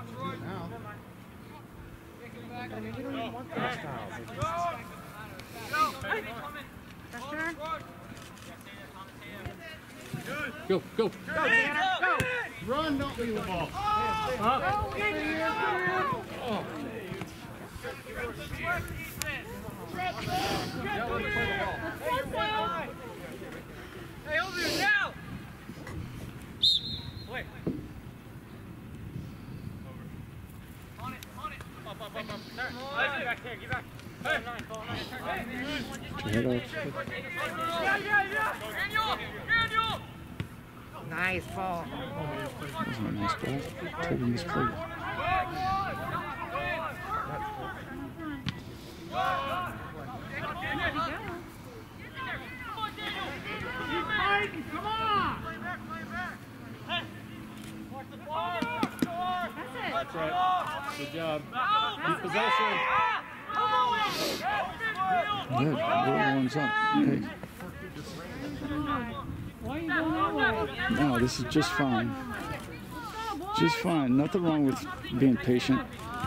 Go, go. Go, Tanner. Go. Run, don't leave the ball. Hey, over here now! Wait. On it. Up. Turn. Get back here, get back. Hey. Head up. Daniel! Nice ball. That was a nice ball. Taking this plate. Come on. That's right. Good job. Keep possession. Good. Warms up. Hey. Why are you going that way? No, this is just fine. Just fine. Nothing wrong with being patient.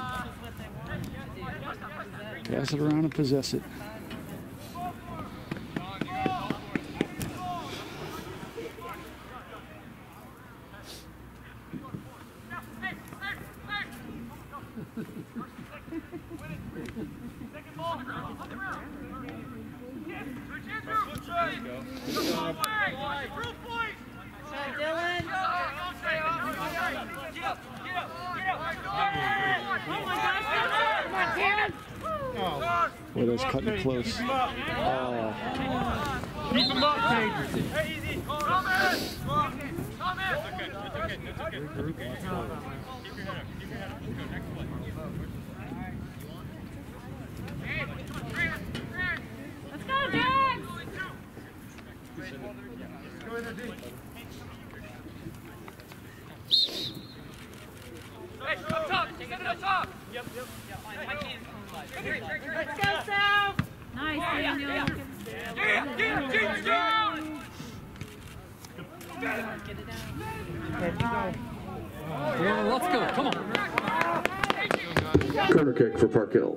Pass it around and possess it. Boy, that's cutting it close. Oh. Keep him up, Paige. Hey, easy. Come in. Let's go, Jax. Hey, up top. Send it up top. Yep. Let's go, South. Nice, Daniel. Get it down. Get it out. Well, let's go. Come on. Corner kick for Park Hill.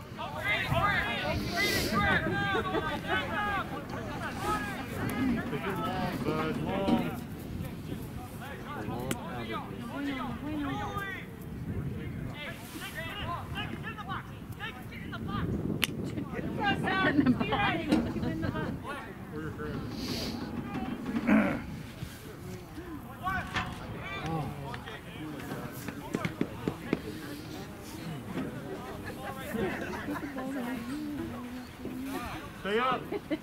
Stay up.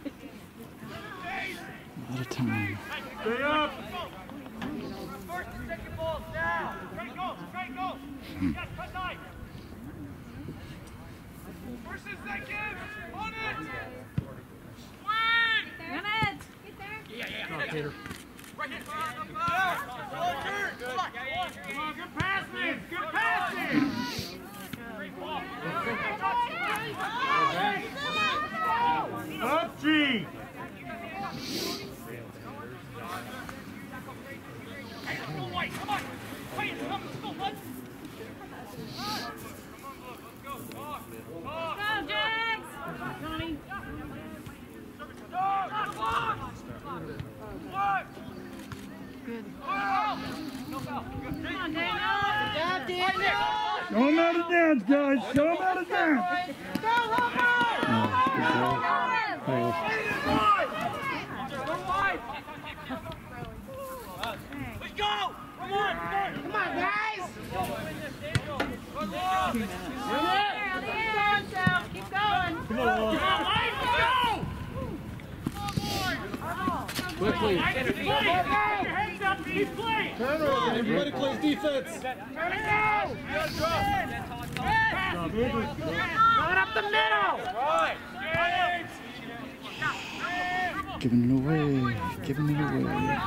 Out of time. Stay up. First and second balls now. Straight go. Straight go. Yes, cut knife. First and second. On it. Swing. Run it! Get there! Yeah. Peter. Right here. Come on, good passes. Good passes. Great ball. Up, G. Come on, White. Come on. White, come. Let's go, bud. Go, Jags! Johnny. Good. Come on, Daniel! Show him how to dance, guys. Show him how to dance. Let's go. Come on. Come on, guys. Keep going! Come on. Quickly. Hands up, keep playing. Everybody plays defense. Going up the middle. Giving it away. Giving it away.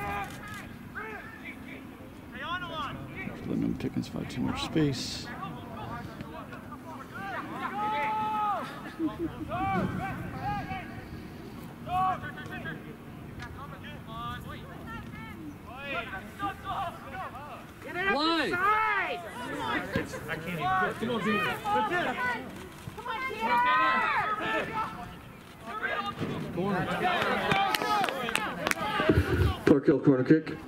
Letting them Pickens find too much space. Get it up Line. the side. I can't even. Come on, G. Park Hill corner kick. Let's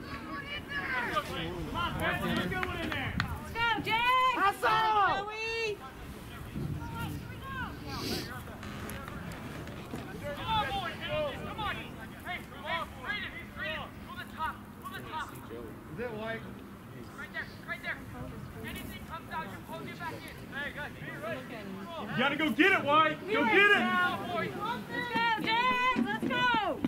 go, Jags! Hustle. Joey! Is it White? Right there. Anything comes out, you pull it back in. Hey, guys, be ready. You gotta go get it, White. Go get it. Let's go, Jags! Let's go!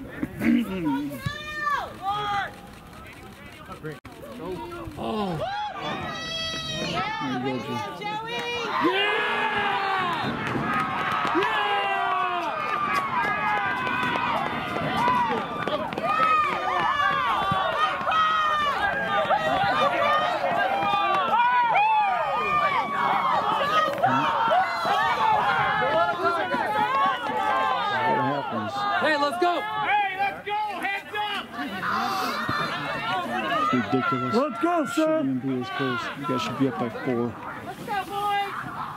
Oh. There you go, Jim. Hey, let's go! Hey, let's go! Hands up! It's ridiculous. Let's go, Shouldn't son. even be this close. You guys should be up by 4. Let's go, boys!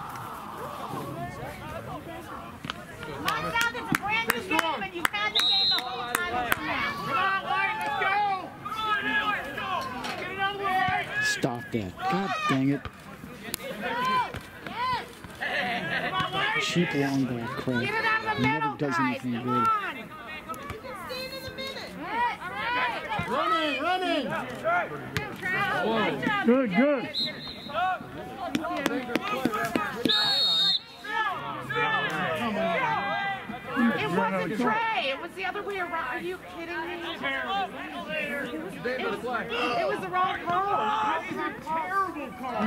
Lights out, it's a brand new game, and you've had the game the whole time until now. Come on, White, let's go! Come on, let's go! Get it out of the way! Stop that. God dang it. Cheap long ball crap. Get it out of the Never middle, does guys. anything Come good. on. Running. Good, good. It wasn't Trey. It was the other way around. Are you kidding me? It was the wrong call. This is a terrible call.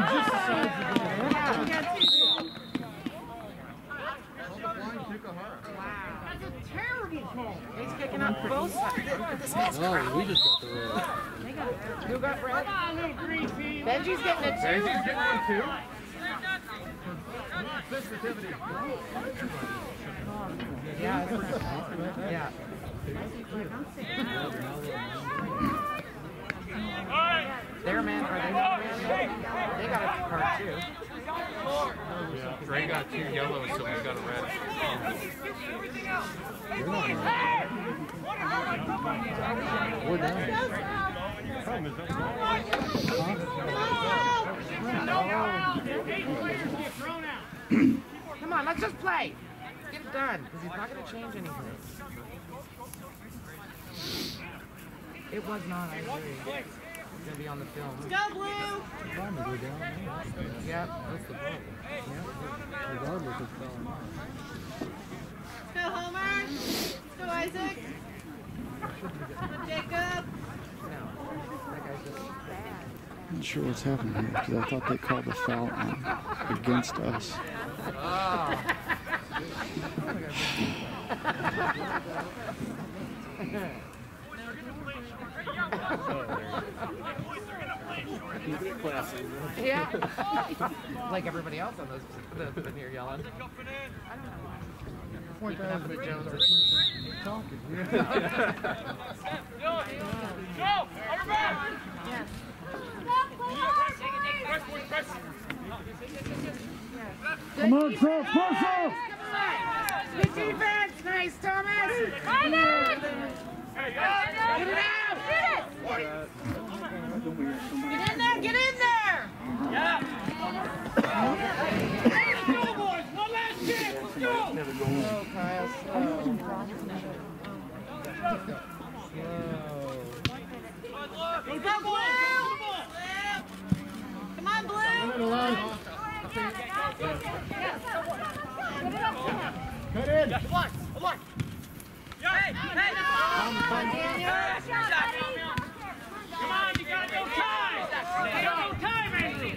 That's a terrible call. He's kicking up both sides. Oh, we just got the red. Who got red? Benji's getting it too. Benji's getting one too. Yeah. All right, They're man, are they not man? They got a card too. Yeah, Dre got 2 yellows, so we got a red. We're down. Come on, let's just play. Get it done, because he's not going to change anything. It was not, I agree. It's going to be on the film. Let's go, Blue! Yep, that's the problem. Regardless, it's going on. Let's go, Homer! Let's go, Isaac! Let's go, Jacob! No, that guy's just... I'm not sure what's happening here because I thought they called the foul on against us. Yeah. Like everybody else on those that's been here yelling. Point out that Jones is talking. Go! Over back! Yes. Come on, Phil, Marshall! Good defense! Nice, Thomas! Get it out! Get in there! Get in there! Yeah! Let's go, boys! One last chance! Let's go! Slow, Kyle, slow. Go, Blue! Come on, Blue! Cut in. Come on! Come on! Hey! Hey! Come on, you got no time! You got no time, Andrew!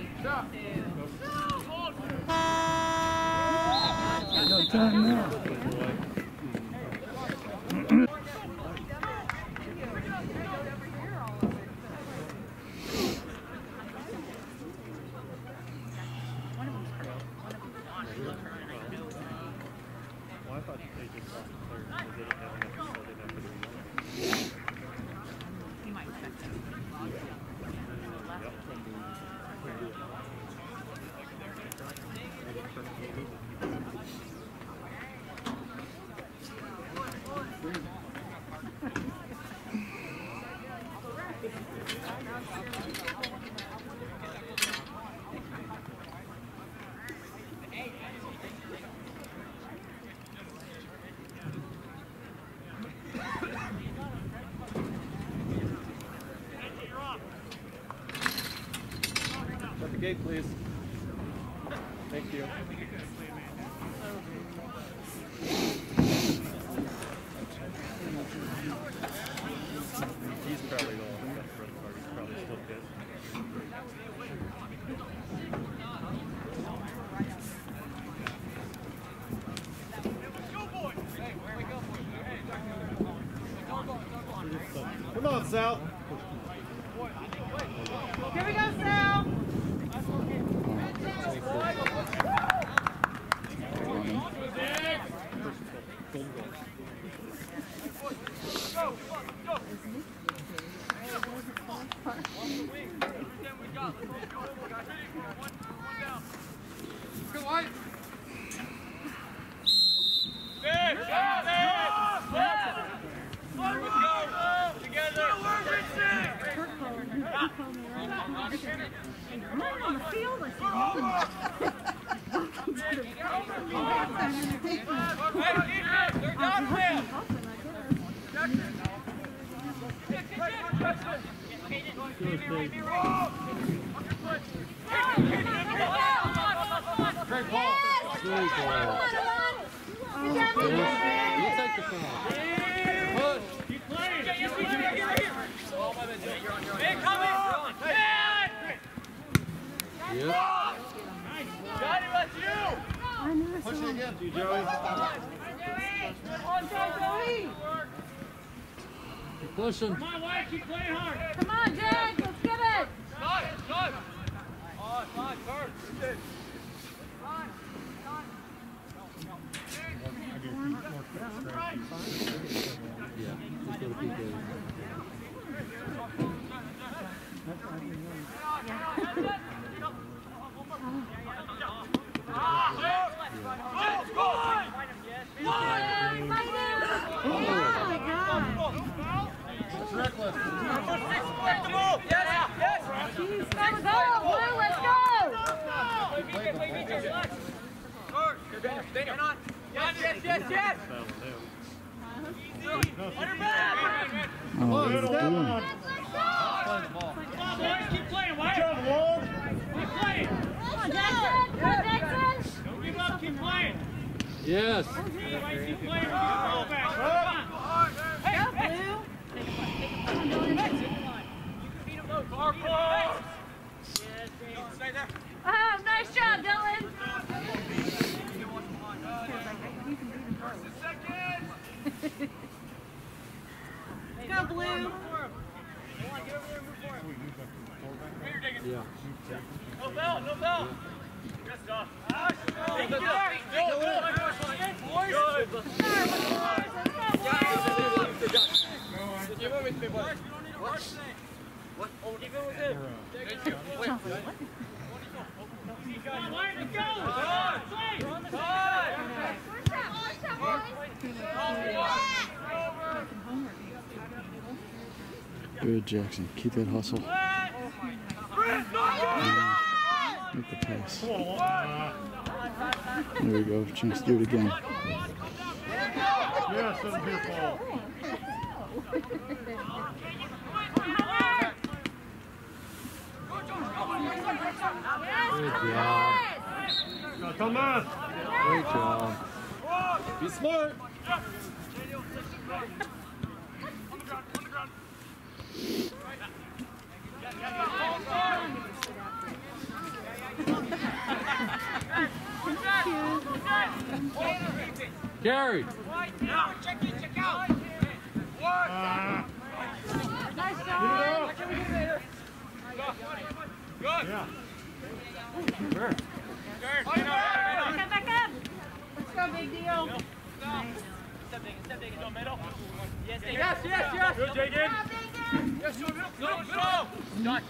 No time now. Well, I thought they just lost the third because they didn't have enough, so they didn't have to do You might expect that. Shut the gate, please. Thank you. He's probably the one that got the red card. He's probably still good. Come on, Sal. Here we go, Sal! Go, White! Great ball. Great ball. Good job, You take the fall. Push. Keep playing. Get right here. Hey, come in. Yep. Johnny, that's you. Push it again, Joey. Keep pushing. Come on, Wyatt, keep playing hard. Come on, Jack, let's get it! Stop. Oh, it's on, Kurt. Yeah, just go to PK. Yes. Oh, nice job, Dylan. Go, Blue. Yeah. No bell, no bell. Good stuff. Good, Jackson. Keep that hustle. Make the pass. There we go. Chance to do it again. Yeah, something here, Paul. Good job. Thomas. Great job. Be smart. Gary. Check in, check out. Nice job. Good. Yeah. Sure. Come back up. Let's go, big deal. Step digging, no middle. Yes, yes. Good, Jagan. Yes, go. Done.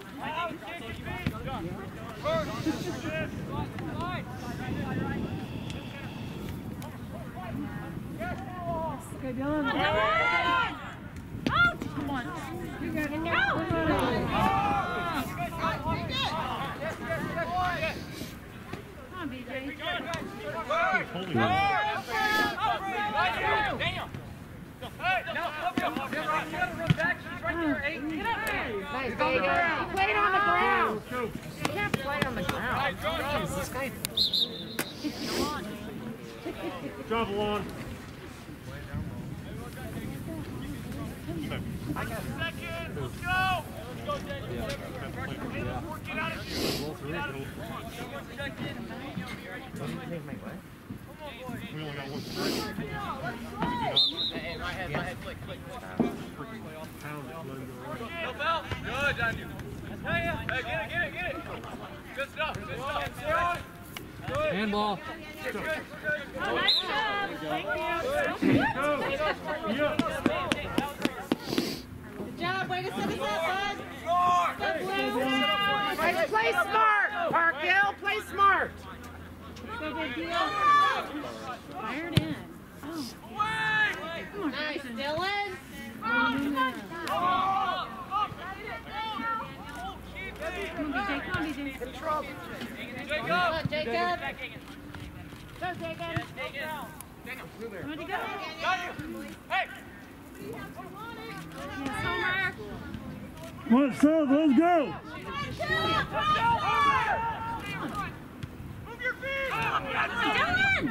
Good, Dylan. Out! Come on. You got it. Go! Come on, BJ. Daniel. Hey, no, you gotta run back. She's right there. Hey, get up there. Nice, Vega. He played on the ground. You can't play on the ground. Jeez, this guy. Job along. I got it. Second. Let's go. Let's go, Daniel. Yeah. Get out of here. Get out of here. Check in. We only got one strike. Hey, my head, flick. Pound it, let him go right. No bell. Good, Daniel. Hey, get it. Good stuff. Handball. Nice job. Thank you. Yeah. Good job. Way to set us up, bud. Go, Blue. Play smart, Parkhill. Play smart. Go, big deal. Fired in. Oh. Nice, Dylan. Come on, BJ. Good trouble. Come on, Jacob. Go, Jacob. Ready to go? Hey! Yes, Homer. What's up? Let's go. Move your feet! Dylan.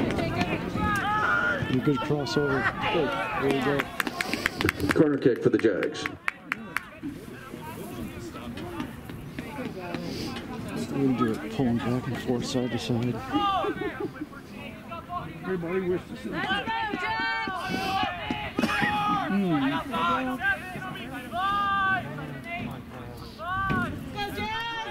Good crossover. Good. There you go. Corner kick for the Jags. We'll do it pulling back and forth side to side. Everybody wishes to see. Let's go, Jack. Go, Jack.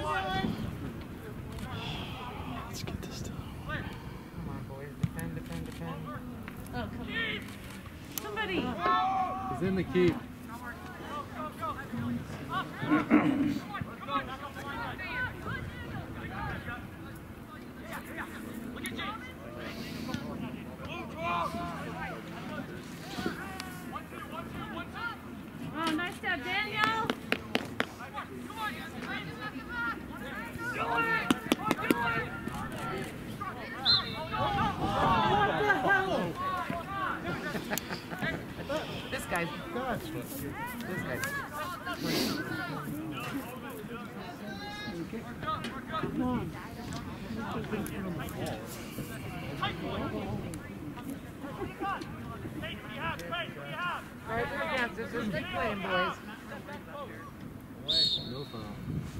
Let's get this done. Come on, boys. Defend. Oh, come on. Somebody. He's in the keep. Oh, nice job, Daniel. This guy's. This guy's. Right there, against this is big playing, boys. No foul.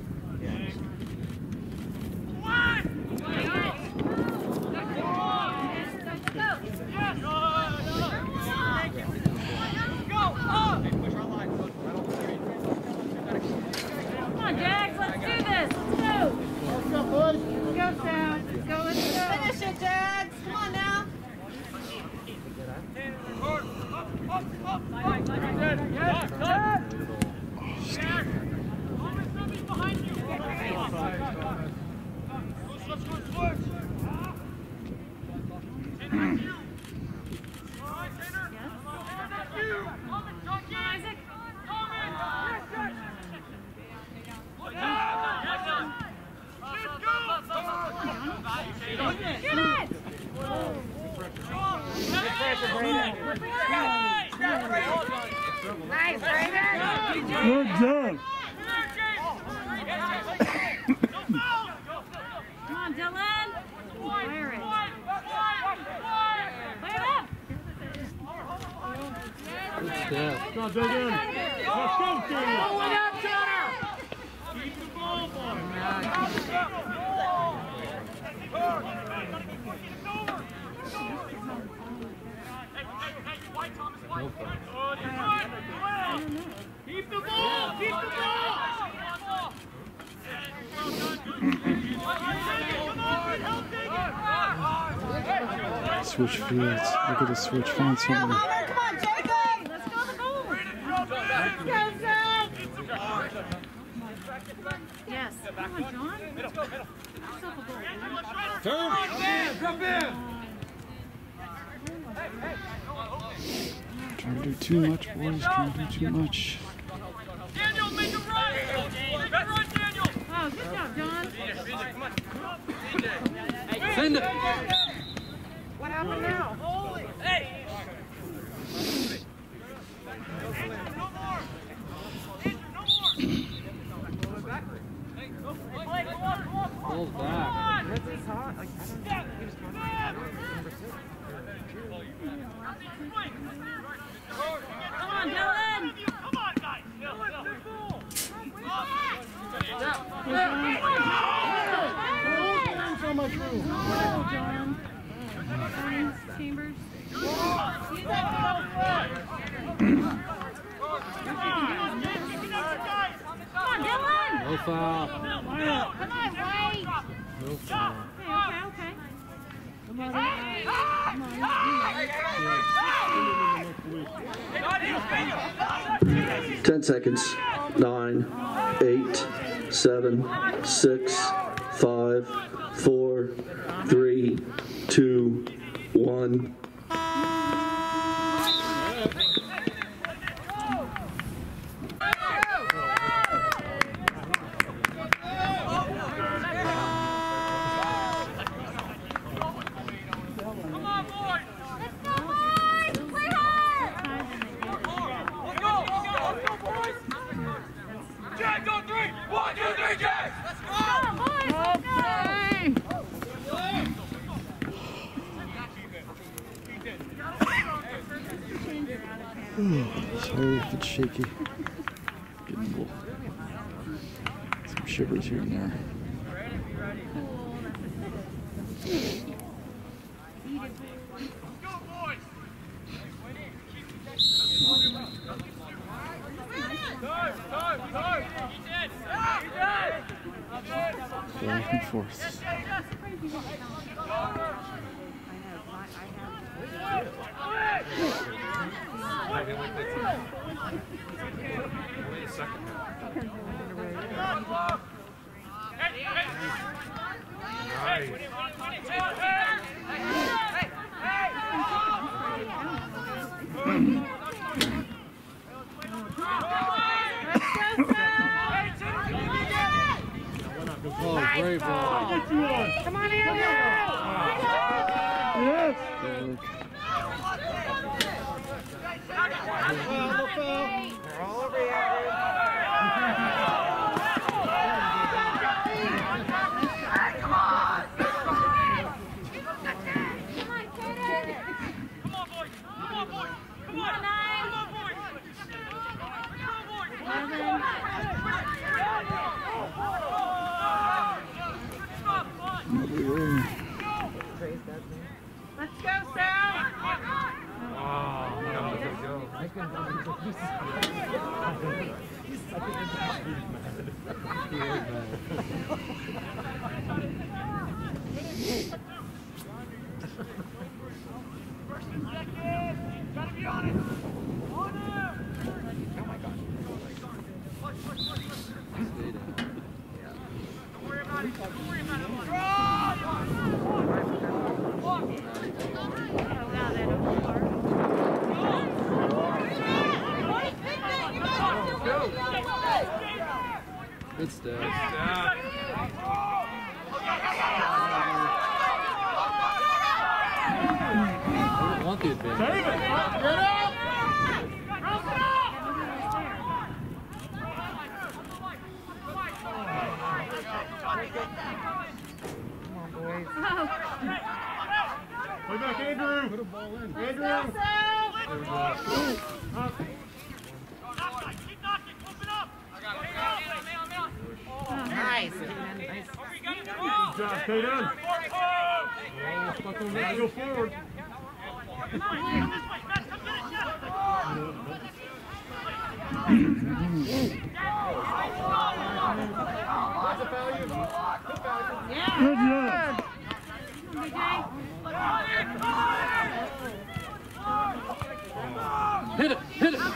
Come on, Jags, let's do this. Let's go. Let's go, boys. Let's go, Sam. Let's go, let's go. Finish it, Jags. Come on now. Nice, Brayden. Good job. Come on, Dylan. Fire it. Fire it up. Let's go, Dylan. Let's go, Dylan. Pull it up, Tanner. Keep the ball, boy. Keep the ball! Keep the ball! Switch fields. Look at the switch. Find somebody. Come on, Jacob. Let's go the goal. Let's go, Zach. Yes. Come on, John. Yourself a goal. Turn. Jump in! Trying to do too much, boys. Trying to do too much. Daniel, make a run! Make a run, Daniel! Oh, good job, John. Come on. Send it. What happened now? Hey! Andrew, no more! Andrew, no more! Hey, go play, go on, go on! Ball's back. What's he caught? Like, I don't know. He was caught. Number 6. Come on, Dylan. Come on, guys! So much room. John. Chambers. Come on, Dylan. No foul. Come on, White. No foul. Okay. 10 seconds. 9, 8, 7, 6, 5, 4, 3, 2, 1. Jack, go 3! 1, 2, 3, Jack! Let's go! Sorry if it's shaky. Getting a little, some shivers here and there. Back and forth. Oh, great ball. Come on, Andrew! Yes! They're all over you, Andrew. Gotta be on it! On him! Oh my God. Don't worry about it. Don't worry about it. Good stuff. I want the advantage. Save it! Get up! Come on, boys. Play back, Andrew! Put a ball in. Andrew! Nice. Good job, Kaden. Oh, stuck on that. Go forward. Good job. Hit it! Hit it!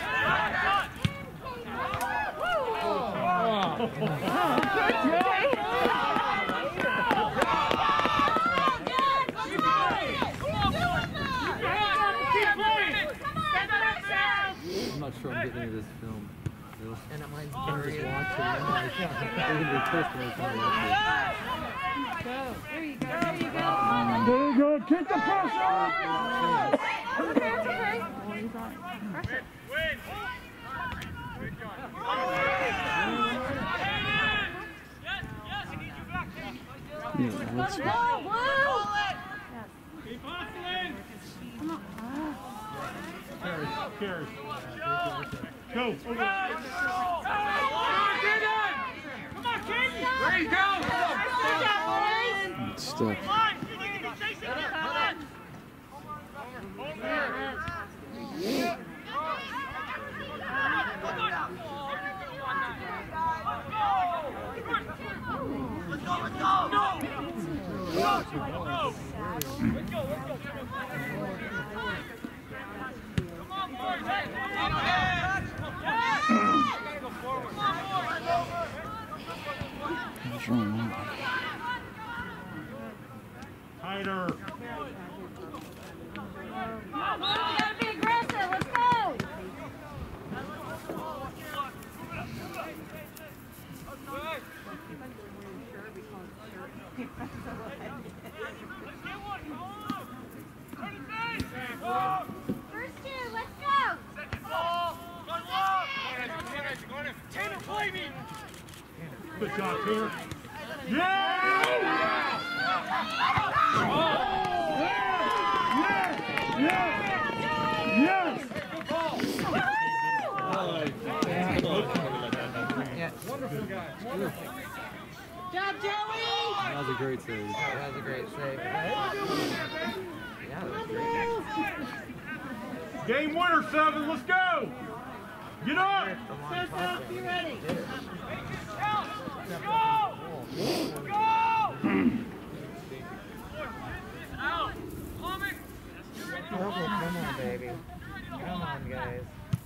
I'm not sure I'm getting any of this film. And it mine's I'm buried. just watching. They're going to be pissed when they come to Go. There you go. There you go. There you go. Keep the pressure on. Okay, it's okay. Oh, he's on it. Pressure. Yeah, that's Whoa, whoa! Keep hustling! Come on. Carry. Go. Come on, kid. There you go. good stuff. What's wrong with that? Tighter. Gotta be aggressive. Let's go. First two, let's go. Tanner, play me. Good job, Tanner. Yeah! Yes! Wonderful guy. Wonderful. Job, Joey. That was a great save. That was a great save. Yeah, that was great. Game winner, 7. Let's go. Get up. Be ready. Okay, come on, baby. Come on, guys.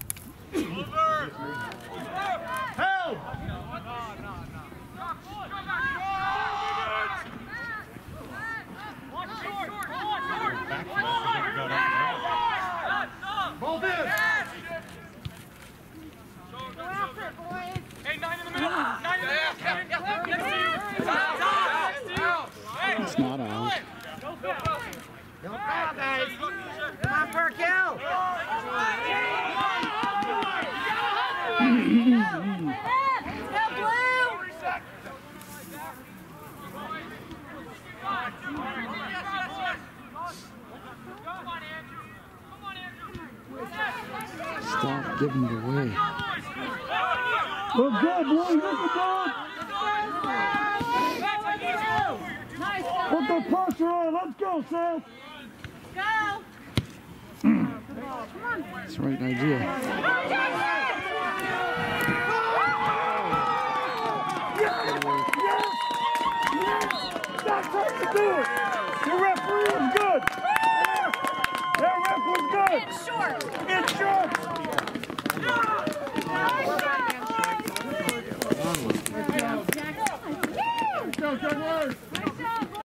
Help! Hold this. Go after it, boys. Hey, 9 in the middle. 9 in the middle. It's not out. Don't foul, guys. Come on for a kill. Go, Blue. Stop giving it away. Good job, boys. Look at Nice. that. Put the pressure on. Let's go, Seth. Go. That's the right idea. do it. The referee was good. That ref was good. It's short. It's short.